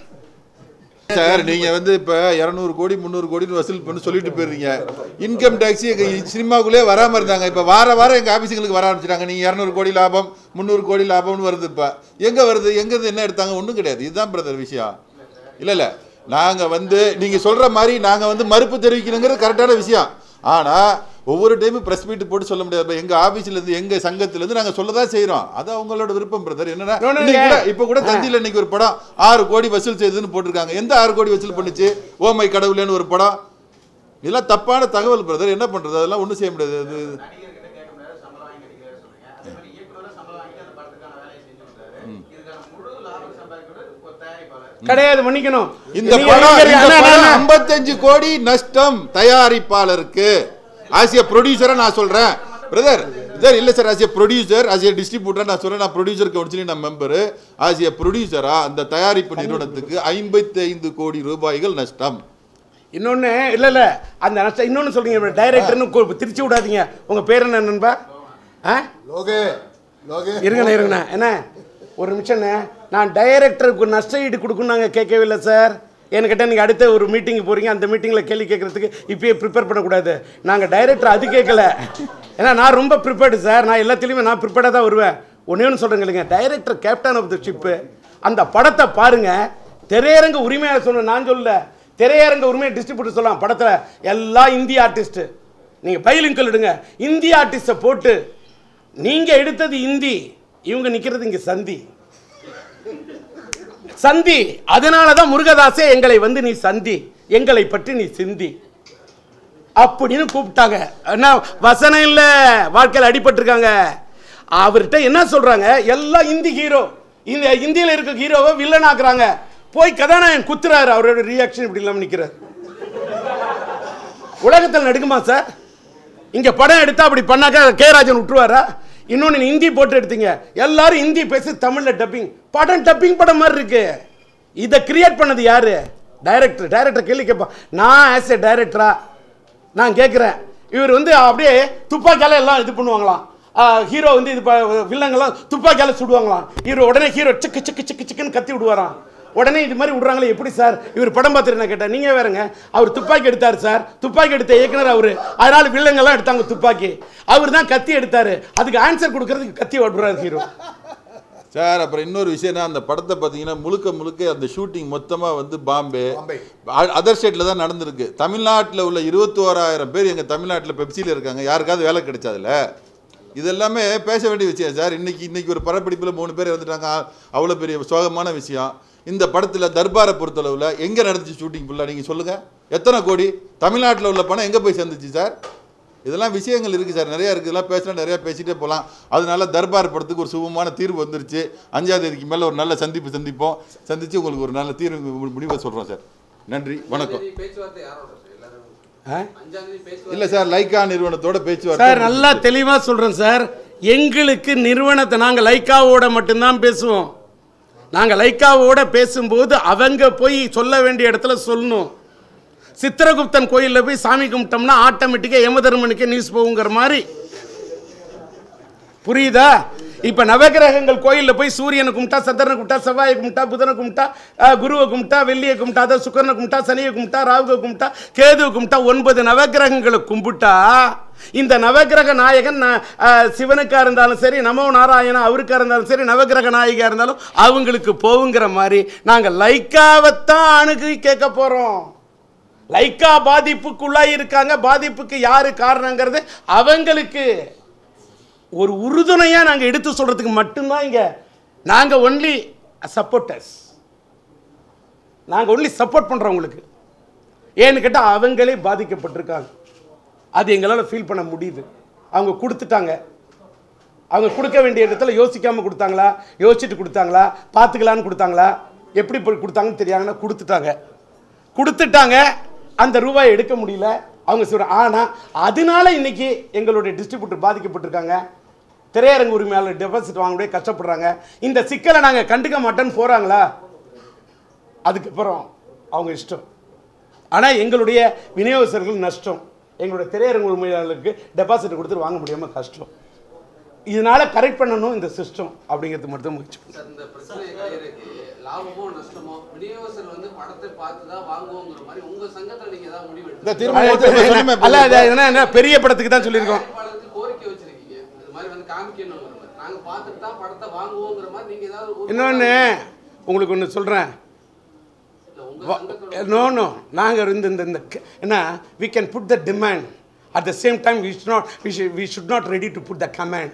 சார் நீங்க வந்து இப்ப இருநூறு கோடி முந்நூறு கோடி வசூல் பண்ணி சொல்லிட்டு போயிருந்தீங்க. இன்கம் டாக்ஸ் எங்க சினிமாக்குள்ளே வராம இருந்தாங்க, இப்ப வார வாரம் எங்க ஆபீஸுங்களுக்கு வர ஆரம்பிச்சிட்டாங்க. நீங்க இருநூறு கோடி லாபம் முந்நூறு கோடி லாபம்னு வருது. இப்ப எங்க வருது, எங்க இருந்து என்ன எடுத்தாங்க? ஒன்றும் கிடையாது. இதுதான் பிரதர் விஷயம். இல்ல இல்ல நாங்க வந்து நீங்க சொல்ற மாதிரி நாங்க வந்து மறுப்பு தெரிவிக்கணுங்கிறது கரெக்டான விஷயம். ஆனா ஒவ்வொரு டைமும் பிரஸ் மீட் போட்டு சொல்ல முடியாது. எங்க ஆபீஸ்ல இருந்து எங்க சங்கத்துல இருந்து நாங்க சொல்லதான் செய்யறோம். அது அவங்களோட விருப்பம் பிரதர். என்னன்னா இப்ப கூட தந்தியில இன்னைக்கு ஒரு படம் ஆறு கோடி வசூல் செய்ததுன்னு போட்டிருக்காங்க. எந்த ஆறு கோடி வசூல் பண்ணுச்சு? ஓமை கடவுளேன்னு ஒரு படம். இதெல்லாம் தப்பான தகவல் பிரதர். என்ன பண்றது? அதெல்லாம் ஒண்ணும் செய்ய முடியாது. அது கிடையாது, மன்னிக்கணும். இந்த படம் ஐம்பத்தஞ்சு கோடி நஷ்டம் தயாரிப்பாளருக்கு. ஆசிய ப்ரொடியூசரா நான் சொல்றேன் பிரதர். சார் இல்ல சார், ஆசிய ப்ரொடியூசர் ஆசிய டிஸ்ட்ரிபியூட்டர் நான் சொல்றேன். நான் ப்ரொடியூசர் கவுன்சில் நான் மெம்பர். ஆசிய ப்ரொடியூசரா அந்த தயாரிப்பு நிறுவனத்துக்கு ஐம்பத்தி ஐந்து கோடி ரூபாய்கள் நஷ்டம். இன்னொன்னு இல்ல இல்ல அந்த நஷ்டம் இன்னொன்னு சொல்றீங்க டைரக்டர்னு திருச்சி விடாதீங்க. உங்க பேர் என்ன நண்பா? இருங்கண்ணா இருங்கண்ணா. என்ன ஒரு நிமிஷம், நான் டைரக்டருக்கு நஷ்ட ஈடு கொடுக்கணும் நாங்கள் கேட்கவே இல்லை சார். என்கிட்ட நீங்கள் அடுத்த ஒரு மீட்டிங் போகிறீங்க, அந்த மீட்டிங்கில் கேள்வி கேட்குறதுக்கு இப்போயே ப்ரிப்பேர் பண்ணக்கூடாது. நாங்கள் டைரக்டர் அது கேட்கல. ஏன்னா நான் ரொம்ப ப்ரிப்பேர்டு சார். நான் எல்லாத்துலேயுமே நான் ப்ரிப்பேர்டாக தான் வருவேன். ஒன்றே ஒன்று சொல்கிறேங்க இல்லைங்க, director captain of the ship. அந்த படத்தை பாருங்கள். திரையரங்க உரிமையாக சொன்ன நான் சொல்லல, திரையரங்க உரிமையை டிஸ்ட்ரிபியூட்டர் சொல்லலாம். படத்தில் எல்லாம் இந்திய ஆர்டிஸ்ட்டு. நீங்கள் பைலிங்கல் எடுங்க, இந்திய ஆர்டிஸ்ட்டை போட்டு நீங்கள் எடுத்தது இந்தி, இவங்க நிற்கிறது இங்கே சந்தி சந்தி. அதனாலதான் முருகதாசே எங்களை வந்து நீ சந்தி, எங்களை பற்றி நீ சிந்தி அப்படின்னு கூப்பிட்டாங்க. வசனம் இல்ல, வாழ்க்கையில் அடிபட்டிருக்காங்க. அவர்கிட்ட என்ன சொல்றாங்க, எல்லாம் இந்தி ஹீரோ, இந்த இந்தியில இருக்க ஹீரோவை வில்லன் ஆக்குறாங்க. போய் கதாநாயகன் குத்துறாரு, அவரோட ரியாக்ஷன் இப்படி இல்லாம நிக்கிறார். உலகத்தில் நடுக்குமா சார்? இங்க படம் எடுத்தா அப்படி பண்ணாக்க கே ராஜன் விட்டுருவாரா? இன்னொன்று ஹிந்தி போட்டு எடுத்தீங்க, எல்லாரும் ஹிந்தி பேசி தமிழில் டப்பிங். படம் டப்பிங் படம் மாதிரி இருக்கு. இதை கிரியேட் பண்ணது யாரு? டைரக்டர். டைரக்டர் கேள்வி கேட்பான். நான் ஆஸ் ஏ டைரக்டரா நான் கேட்குறேன், இவர் வந்து அப்படியே துப்பாக்கியால எல்லாம் இது பண்ணுவாங்களாம். ஹீரோ வந்து இது வில்லங்கெல்லாம் துப்பாக்கியால சுடுவாங்களாம். ஹீரோ உடனே ஹீரோ சிக்கு சிக்கு சிக்கு சிக்குன்னு கத்தி விடுவாராம். உடனே இது மாதிரி விடுறாங்களே எப்படி சார்? இவர் படம் பார்த்துட்டு நான் கேட்டேன், நீங்கள் வேறுங்க, அவர் துப்பாக்கி எடுத்தார் சார், துப்பாக்கி எடுத்த இயக்குனர் அவர், அதனால வில்லங்கெல்லாம் எடுத்தாங்க துப்பாக்கி, அவர் தான் கத்தி எடுத்தார், அதுக்கு ஆன்சர் கொடுக்கறதுக்கு கத்தி விடுறாரு ஹீரோ சார். அப்புறம் இன்னொரு விஷயம்னா, அந்த படத்தை பார்த்தீங்கன்னா முழுக்க முழுக்க அந்த ஷூட்டிங் மொத்தமாக வந்து பாம்பே அதர் ஸ்டேட்டில் தான் நடந்திருக்கு. தமிழ்நாட்டில் உள்ள இருபத்தி ஓராயிரம் பேர் எங்கள் தமிழ்நாட்டில் பெப்சியில் இருக்காங்க. யாருக்காவது வேலை கிடைச்சதில்ல? இதெல்லாமே பேச வேண்டிய விஷயம் சார். இன்னைக்கு இன்னைக்கு ஒரு படப்பிடிப்பில் மூணு பேர் இறந்துட்டாங்க. அவ்வளோ பெரிய சோகமான விஷயம். இந்த படத்தில் தர்பாரை பொறுத்தளவில் எங்கே நடந்துச்சு ஷூட்டிங் ஃபுல்லாக நீங்கள் சொல்லுங்கள். எத்தனை கோடி தமிழ்நாட்டில் உள்ள பணம் எங்கே போய் சேர்ந்துச்சு சார்? இதெல்லாம் விஷயங்கள் இருக்குது சார், நிறையா இருக்குது. இதெல்லாம் பேசினா நிறையா பேசிகிட்டே போகலாம். அதனால தர்பார் படத்துக்கு ஒரு சுபமான தீர்வு வந்துருச்சு. அஞ்சாம் தேதிக்கு மேலே ஒரு நல்ல சந்திப்பு சந்திப்போம். சந்தித்து உங்களுக்கு ஒரு நல்ல தீர்வு முடிவை சொல்கிறோம் சார். நன்றி, வணக்கம். இல்லை சார், லைக்கா நிறுவனத்தோட பேச்சுவார்த்தை சார். நல்லா தெளிவாக சொல்கிறேன் சார். எங்களுக்கு நிறுவனத்தை நாங்கள் லைக்காவோட மட்டும்தான் பேசுவோம். நாங்கள் லைக்காவோட பேசும்போது அவங்க போய் சொல்ல வேண்டிய இடத்துல சொல்லணும். சித்திரகுப்தன் கோயிலில் போய் சாமி கும்பிட்டோம்னா ஆட்டோமேட்டிக்காக யமதர்மனுக்கே நியூஸ் போகுங்கிற மாதிரி, புரியுதா? இப்போ நவகிரகங்கள் கோயிலில் போய் சூரியனை கும்பிட்டா, சந்திரனை கும்பிட்டா, செவ்வாயை கும்பிட்டா, புதனை கும்பிட்டா, குருவை கும்பிட்டா, வெள்ளியை கும்பிட்டா, அதை சுக்கரனை கும்பிட்டா, சனியை கும்பிட்டா, ராகுவை கும்பிட்டா, கேதுவை கும்பிட்டா, ஒன்பது நவகிரகங்களை கும்பிட்டா இந்த நவகிரக நாயகன் சிவனுக்கா இருந்தாலும் சரி, நமோ நாராயணா அவருக்கா இருந்தாலும் சரி, நவகிரக நாயகா இருந்தாலும் அவங்களுக்கு போகுங்கிற மாதிரி நாங்கள் லைக்காவைத்தான் அணுகி கேட்க போகிறோம். லைக்கா பாதிப்புக்குள்ளாய் இருக்காங்க. பாதிப்புக்கு யாரு காரணங்கிறது அவங்களுக்கு ஒரு உறுதுணையாக நாங்கள் எடுத்து சொல்கிறதுக்கு மட்டும்தான் இங்கே நாங்கள் ஒன்லி சப்போர்ட்டர்ஸ். நாங்கள் ஒன்லி சப்போர்ட் பண்ணுறவங்களுக்கு. ஏன்னு கேட்டால் அவங்களே பாதிக்கப்பட்டிருக்காங்க. அது எங்களால் ஃபீல் பண்ண முடியுது. அவங்க கொடுத்துட்டாங்க. அவங்க கொடுக்க வேண்டிய இடத்துல யோசிக்காமல் கொடுத்தாங்களா, யோசிச்சுட்டு கொடுத்தாங்களா, பார்த்துக்கலான்னு கொடுத்தாங்களா, எப்படி கொடுத்தாங்கன்னு தெரியாங்கன்னா கொடுத்துட்டாங்க. கொடுத்துட்டாங்க அந்த ரூபாயை எடுக்க முடியல அவங்க சொல்ற. ஆனால் அதனால இன்னைக்கு எங்களுடைய டிஸ்ட்ரிபியூட்டர் பாதிக்கப்பட்டிருக்காங்க. திரையரங்கு உரிமையாளர் டெபாசிட் வாங்க முடிய கஷ்டப்படுறாங்க. இந்த சிக்கலை நாங்கள் கண்டுக்க மாட்டேன்னு போகிறாங்களா, அதுக்கப்புறம் அவங்க இஷ்டம். ஆனால் எங்களுடைய விநியோகஸ்தர்கள் நஷ்டம். எங்களுடைய திரையரங்கு உரிமையாளருக்கு டெபாசிட் கொடுத்துட்டு வாங்க முடியாமல் கஷ்டம். இதனால கரெக்ட் பண்ணணும் இந்த சிஸ்டம் அப்படிங்கிறது மட்டும் முயற்சி. இந்த பிரச்சனை லாபமோ நஷ்டமோ விநியோகஸ்தர் வந்து படத்தை பார்த்து தான் வாங்குவோங்கிற மாதிரி உங்க சங்கத்துல நீங்க ஏதாவது முடிவு எடுத்து பெரிய படத்துக்கு தான் சொல்லியிருக்கோம். கோரிக்கை வச்சிருக்கீங்க இது மாதிரி வந்து காமிக்கணும், நாங்க பார்த்துட்டு தான் படத்தை வாங்குவோங்கிற மாதிரி நீங்க ஏதாவது. இன்னொன்று உங்களுக்கு ஒன்று சொல்கிறேன். நோ நோ நாங்கள் இந்த இந்த என்ன we can put the demand at the same time we should not we should, we should not ready to put the command.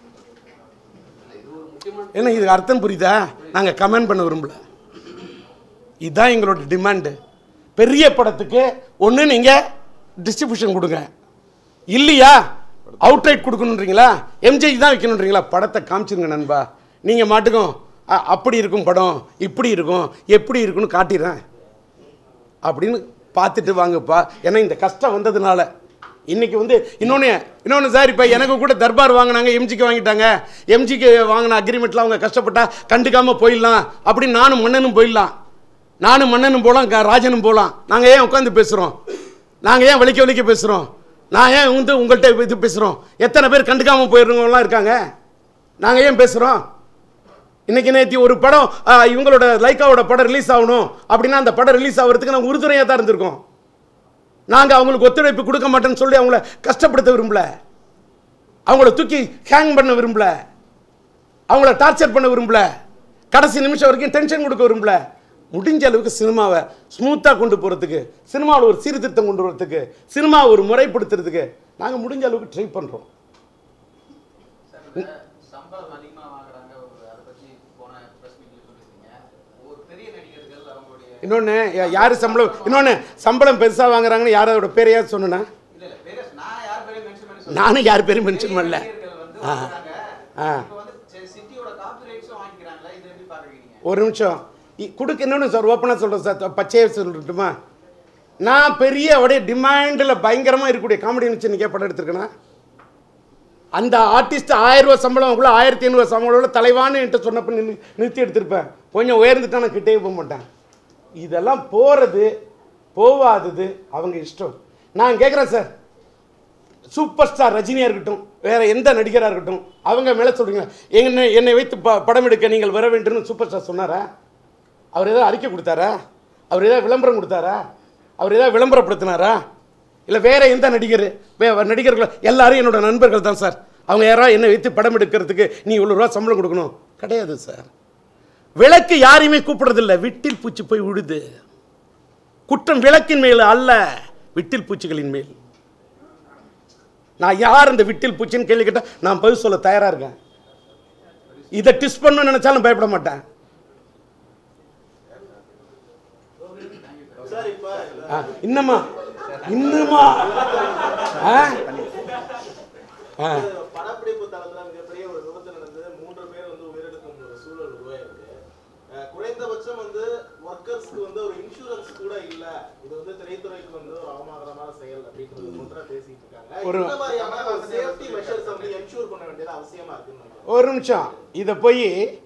ஏன்னா இதுக்கு அர்த்தம் புரியுதா? நாங்கள் கமெண்ட் பண்ண விரும்பல. இதுதான் எங்களோட டிமாண்டு. பெரிய படத்துக்கு ஒன்று நீங்கள் டிஸ்ட்ரிபியூஷன் கொடுங்க, இல்லையா அவுட்ரைட் கொடுக்கணுன்றீங்களா, எம்ஜி தான் வைக்கணுன்றீங்களா, படத்தை காமிச்சிருங்க நண்பா. நீங்கள் மாட்டுக்கும் அப்படி இருக்கும் படம், இப்படி இருக்கும், எப்படி இருக்குன்னு காட்டிடுறேன் அப்படின்னு பார்த்துட்டு வாங்கப்பா. ஏன்னா இந்த கஷ்டம் வந்ததுனால இன்னைக்கு வந்து இன்னொன்று இன்னொன்று சார், இப்போ எனக்கு கூட தர்பார் வாங்கினாங்க, எம்ஜிக்கு வாங்கிட்டாங்க. எம்ஜிக்கு வாங்கின அக்ரிமெண்ட்டில் அவங்க கஷ்டப்பட்டா கண்டுக்காமல் போயிடலாம் அப்படின்னு நானும் மன்னனும் போயிடலாம், நானும் மன்னனும் போகலாம், ராஜனும் போகலாம். நாங்கள் ஏன் உட்காந்து பேசுகிறோம்? நாங்கள் ஏன் வலிக்க வலிக்க பேசுகிறோம்? நான் ஏன் வந்து உங்கள்கிட்ட இது பேசுகிறோம்? எத்தனை பேர் கண்டுக்காமல் போயிடுறவங்களாம் இருக்காங்க. நாங்கள் ஏன் பேசுகிறோம்? இன்றைக்கி நேற்று ஒரு படம் இவங்களோட லைக்காவோட படம் ரிலீஸ் ஆகணும் அப்படின்னா அந்த படம் ரிலீஸ் ஆகிறதுக்கு நாங்கள் உறுதுணையாக தான் இருந்திருக்கோம். நாங்கள் அவங்களுக்கு ஒத்துழைப்பு கொடுக்க மாட்டேன்னு சொல்லி அவங்கள கஷ்டப்படுத்த விரும்பல, அவங்கள தூக்கி ஹேங் பண்ண விரும்பல, அவங்கள டார்ச்சர் பண்ண விரும்பல, கடைசி நிமிஷம் வரைக்கும் டென்ஷன் கொடுக்க விரும்பல. முடிஞ்ச அளவுக்கு சினிமாவை ஸ்மூத்தாக கொண்டு போகிறதுக்கு, சினிமாவில் ஒரு சீர்திருத்தம் கொண்டு வரதுக்கு, சினிமாவை ஒரு முறைப்படுத்துறதுக்கு நாங்கள் முடிஞ்ச அளவுக்கு ட்ரை பண்ணுறோம். இன்னொன்று யார் சம்பளம் இன்னொன்று சம்பளம் பெருசாக வாங்குறாங்கன்னு யாரோட பேரையாவது சொன்னா? நானும் யார் பேரும் மென்ஷன் பண்ணல. ஆ ஆ ஒரு நிமிஷம் கொடுக்க. இன்னொன்று சார் ஓப்பனாக சொல்கிறேன் சார், பச்சையாக சொல்லட்டுமா? நான் பெரிய அப்படியே டிமாண்டில் பயங்கரமாக இருக்கக்கூடிய காமெடி நினச்சி இன்றைக்கே படம் எடுத்துருக்கேன்னா அந்த ஆர்டிஸ்ட் ஆயிரம் ரூபா சம்பளம் அவங்களும் ஆயிரத்தி ஐநூறுவா சம்பளம் தலைவான்னு என்கிட்ட சொன்னப்போ நின்று நிறுத்தி எடுத்திருப்பேன். கொஞ்சம் உயர்ந்துட்டா நான் கிட்டே போக மாட்டேன். இதெல்லாம் போகிறது போவாதது அவங்க இஷ்டம். நான் கேட்குறேன் சார், சூப்பர் ஸ்டார் ரஜினியாக இருக்கட்டும், வேறு எந்த நடிகராக இருக்கட்டும், அவங்க மேலே சொல்கிறீங்க என்னை என்னை வைத்து ப படம் எடுக்க நீங்கள் வர வேண்டும்னு சூப்பர் ஸ்டார் சொன்னாரா? அவர் ஏதாவது அறிக்கை கொடுத்தாரா? அவர் ஏதாவது விளம்பரம் கொடுத்தாரா? அவர் ஏதாவது விளம்பரப்படுத்தினாரா? இல்லை வேறு எந்த நடிகர் வே நடிகர்கள் எல்லாரும் என்னோட நண்பர்கள் தான் சார். அவங்க யாராவது என்னை வைத்து படம் எடுக்கிறதுக்கு நீ இவ்வளோ ரூபா சம்பளம் கொடுக்கணும் கிடையாது சார். விளக்கு யாரையுமே கூப்பிடுறதில்லை, விட்டில் பூச்சி போய் விழுது. குற்றம் விளக்கின் மேல் அல்ல, விட்டில் பூச்சிகளின் மேல். நான் யார் இந்த விட்டில் பூச்சின்னு கேள்வி கேட்டால் நான் பதில் சொல்ல தயாராக இருக்கேன். இதை டிஸ்ட் பண்ணணும்னு நினைச்சாலும் பயப்பட மாட்டேன். இன்னமா இன்னுமா படப்பிடிப்பு தளத்துல மிகப்பெரிய ஒரு விபத்து நடந்து மூன்று பேர் வந்து உயிரிழக்கும் ஒரு சூழல் உருவாயிருக்கு. குறைந்தபட்சம் வந்து ஒர்க்கர்ஸ்க்கு வந்து ஒரு இன்சூரன்ஸ் கூட இல்ல, இது வந்து திரைத்துறைக்கு வந்து ஒரு அவமானகரமான செயல் அப்படின்றது போன்ற பேசிட்டு இருக்காங்க. இந்த மாதிரியான ஒரு சேஃப்டி மெஷர்ஸ் வந்து என்ஷூர் பண்ண வேண்டியது அவசியமா இருக்குன்னு ஒரு நிமிஷம் இதை போய்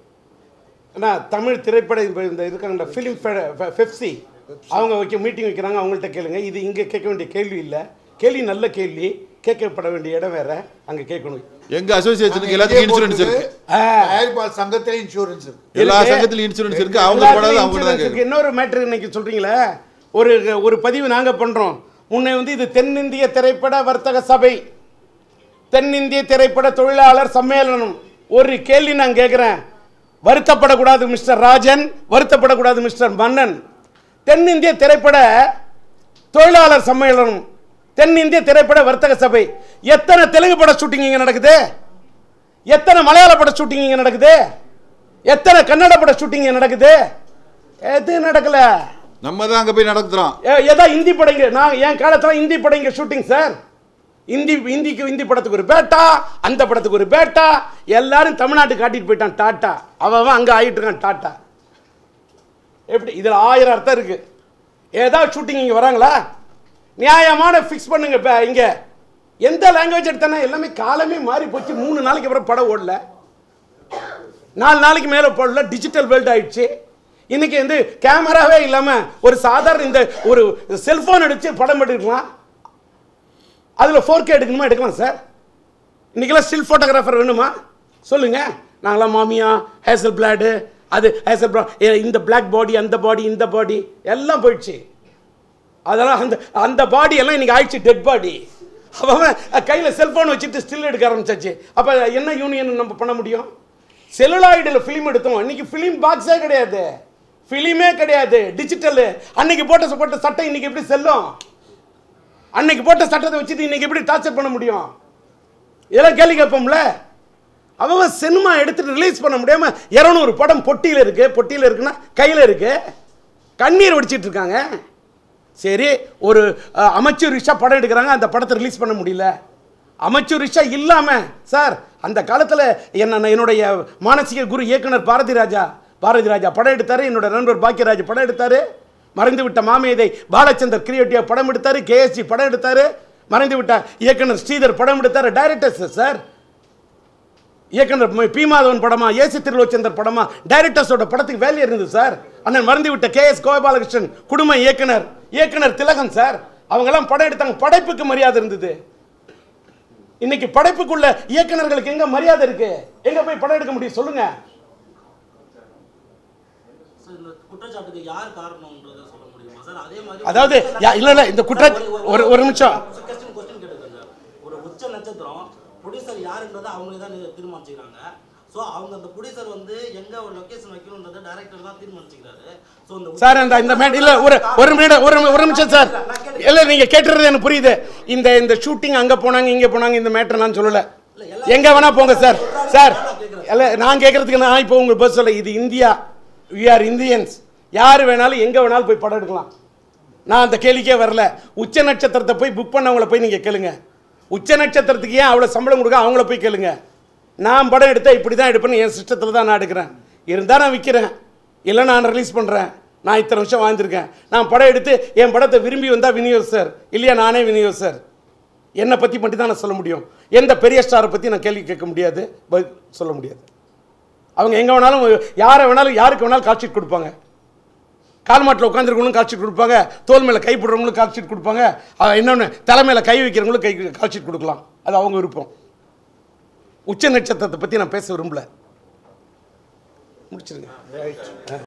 நான் தமிழ் திரைப்பட இந்த இருக்காங்க ஃபிலிம் ஃபெப்சி அவங்க வைக்க மீட்டிங் வைக்கிறாங்க, அவங்கள்ட்ட கேளுங்க. இது இங்கே கேட்க வேண்டிய கேள்வி இல்லை, கேள்வி நல்ல கேள்வி, கேட்கப்பட வேண்டிய இடம் வேற, அங்கே கேட்கணும். எங்க அசோசியேஷனுக்கு எல்லாத்துக்கும் இன்சூரன்ஸ் இருக்கு, தயாரிப்பாளர் சங்கத்துல இன்சூரன்ஸ் இருக்கு, எல்லா சங்கத்திலும் இன்சூரன்ஸ் இருக்கு. அவங்க போடாத அவங்க தான் கேட்கணும். இன்னொரு மேட்டர் இன்னைக்கு சொல்றீங்களே, ஒரு ஒரு பதிவு நாங்கள் பண்றோம். முன்னே வந்து இது தென்னிந்திய திரைப்பட வர்த்தக சபை, தென்னிந்திய திரைப்பட தொழிலாளர் சம்மேளனம். ஒரு கேள்வி நான் கேட்கிறேன், வருத்தப்படக்கூடாது மிஸ்டர் ராஜன், வருத்தப்படக்கூடாது மிஸ்டர் மன்னன். தென்னிந்திய திரைப்பட தொழிலாளர் சம்மேளனம், தென்னிந்திய திரைப்பட வர்த்தக சபை, எத்தனை தெலுங்கு பட ஷூட்டிங் இங்க நடக்குது, எத்தனை மலையாள பட ஷூட்டிங் இங்க நடக்குது, எத்தனை கன்னட பட ஷூட்டிங் நடக்குது? எது நடக்கல, நம்ம தான் அங்க போய் நடத்துறோம். ஏதா ஹிந்தி படங்க, நான் என் காலத்துல ஹிந்தி படங்க ஷூட்டிங் சார். ஹிந்தி ஹிந்திக்கு ஹிந்தி படத்துக்கு ஒரு பேட்டா, அந்த படத்துக்கு ஒரு பேட்டா, எல்லாரும் தமிழ்நாட்டுக்கு காட்டிட்டு போயிட்டான் டாட்டா. அவன் அங்கே ஆகிட்டு இருக்கான் டாட்டா. எப்படி இதில் ஆயிரம் அர்த்தம் இருக்கு. ஏதாவது ஷூட்டிங் இங்கே வராங்களா? நியாயமான ஃபிக்ஸ் பண்ணுங்க. இப்போ இங்கே எந்த லாங்குவேஜ் எடுத்தானே எல்லாமே காலமே மாறி போச்சு. மூணு நாளைக்கு அப்புறம் படம் ஓடல, நாலு நாளைக்கு மேலே போடல, டிஜிட்டல் வேர்ல்டு ஆயிடுச்சு. இன்னைக்கு வந்து கேமராவே இல்லாமல் ஒரு சாதாரண இந்த ஒரு செல்ஃபோன் அடித்து படம் எடுக்கலாம். அதில் ஃபோர் கே எடுக்கணுமா எடுக்கலாம் சார். இன்றைக்கெல்லாம் ஸ்டில் ஃபோட்டோகிராஃபர் வேணுமா சொல்லுங்க. நாங்களாம் மாமியா ஹேசல் பிளாடு, அது ஹேசல் பிளா, இந்த பிளாக் பாடி, அந்த பாடி, இந்த பாடி எல்லாம் போயிடுச்சு. அதெல்லாம் அந்த அந்த பாடி எல்லாம் இன்னைக்கு ஆயிடுச்சு டெட் பாடி. அவன் கையில் செல்ஃபோன் வச்சுட்டு ஸ்டில் எடுக்க ஆரம்பிச்சாச்சு. அப்போ என்ன யூனியன் நம்ம பண்ண முடியும்? செல்லுலாய்டில் ஃபிலிம் எடுத்தோம், இன்னைக்கு ஃபிலிம் பாக்ஸே கிடையாது, ஃபிலிமே கிடையாது, டிஜிட்டலு. அன்னைக்கு போட்ட போட்ட சட்டை இன்னைக்கு எப்படி செல்லும்? அன்னைக்கு போட்ட சட்டத்தை வச்சுட்டு இன்னைக்கு எப்படி டார்ச்சர் பண்ண முடியும்? இதெல்லாம் கேள்வி கேட்போம்ல. அவன் சினிமா எடுத்துட்டு ரிலீஸ் பண்ண முடியாம இருநூறு படம் பொட்டியில் இருக்கு. பொட்டியில் இருக்குன்னா கையில் இருக்கு, கண்ணீர் வடிச்சிட்டு இருக்காங்க. சரி, ஒரு அமைச்சர் ரிஷா படம் எடுக்கிறாங்க, அந்த படத்தை ரிலீஸ் பண்ண முடியல. அமைச்சர் ரிஷா இல்லாம சார் அந்த காலத்தில் என்ன என்னுடைய மானசீக குரு இயக்குனர் பாரதி ராஜா பாரதி ராஜா படம் எடுத்தாரு, என்னோட நண்பர் பாக்கியராஜ் படம் எடுத்தாரு, மறைந்து விட்ட மாமேதை பாலச்சந்தர் கிரியேட்டிவா படம் எடுத்தாரு, கேஎஸ்ஜி படம் எடுத்தாரு, மறைந்து விட்ட இயக்குனர் ஸ்ரீதர் படம் எடுத்தாரு. டைரக்டர்ஸ் சார், இயக்குனர் பி மாதவன் படமா, ஏசி திருலோச்சந்தர் படமா, டைரக்டர்ஸோட படத்துக்கு வேலை இருந்தது சார். அண்ணன் மறைந்து விட்ட கே எஸ் கோபாலகிருஷ்ணன் குடும்ப இயக்குனர், இயக்குனர் திலகன் சார், அவங்கெல்லாம் படம் எடுத்தாங்க. படைப்புக்கு மரியாதை இருந்தது. இன்னைக்கு படைப்புக்குள்ள இயக்குனர்களுக்கு எங்க மரியாதை இருக்கு? எங்க போய் படம் எடுக்க முடியும் சொல்லுங்க? அதாவது இல்ல இல்ல இந்த குற்றம் ஒரு ஒரு நிமிஷம், ஒரு உச்ச நட்சத்திரம் ப்ரொடியூசர் யாருன்றதை அவங்களே தான் தீர்மானிச்சுக்கிறாங்க. ஸோ அவங்க அந்த ப்ரொடியூசர் வந்து எங்க ஒரு லொகேஷன் வைக்கணுன்றதை டைரக்டர் தான் தீர்மானிச்சுக்கிறாரு. ஸோ இந்த சார் அந்த இந்த மேட் இல்ல ஒரு ஒரு மினிட் ஒரு ஒரு நிமிஷம் சார். இல்ல நீங்க கேட்டுறது எனக்கு புரியுது. இந்த இந்த ஷூட்டிங் அங்க போனாங்க இங்க போனாங்க இந்த மேட்டர் நான் சொல்லல. எங்க வேணா போங்க சார். சார் இல்ல நான் கேட்கறதுக்கு நான் இப்போ உங்களுக்கு பதில் சொல்ல, இது இந்தியா, வி ஆர் இந்தியன்ஸ், யார் வேணாலும் எங்க வேணாலும் போய் படம் எடுக்கலாம். நான் அந்த கேள்விக்கே வரல. உச்ச நட்சத்திரத்தை போய் புக் பண்ணவங்கள போய் நீங்க கேளுங்க. உச்ச நட்சத்திரத்துக்கு ஏன் அவ்வளோ சம்பளம் கொடுக்க அவங்கள போய் கேளுங்க. நான் படம் எடுத்தால் இப்படி தான் எடுப்பேன்னு என் சிஸ்டத்தில் தான் நான் எடுக்கிறேன். இருந்தால் நான் விற்கிறேன், இல்லை நான் ரிலீஸ் பண்ணுறேன். நான் இத்தனை வருஷம் வாழ்ந்துருக்கேன். நான் படம் எடுத்து என் படத்தை விரும்பி வந்தால் விநியோகஸ்தர், இல்லையா நானே விநியோகஸ்தர். என்னை பற்றி மட்டும் தான் நான் சொல்ல முடியும். எந்த பெரிய ஸ்டாரை பற்றி நான் கேள்வி கேட்க முடியாது, சொல்ல முடியாது. அவங்க எங்கே வேணாலும் யாரை வேணாலும் யாருக்கு வேணாலும் கால் ஷீட் கொடுப்பாங்க. கால் மாட்டில் உட்காந்துருக்கவங்களும் கால் ஷீட் கொடுப்பாங்க, தோல் மேலே கை போடுறவங்களும் கால் ஷீட் கொடுப்பாங்க, இன்னொன்று தலைமையில் கை வைக்கிறவங்களும் கை கால் ஷீட் கொடுக்கலாம். அது அவங்க விருப்பம். உச்ச நட்சத்திரத்தை பற்றி நான் பேச விரும்பல. முடிச்சிருங்க.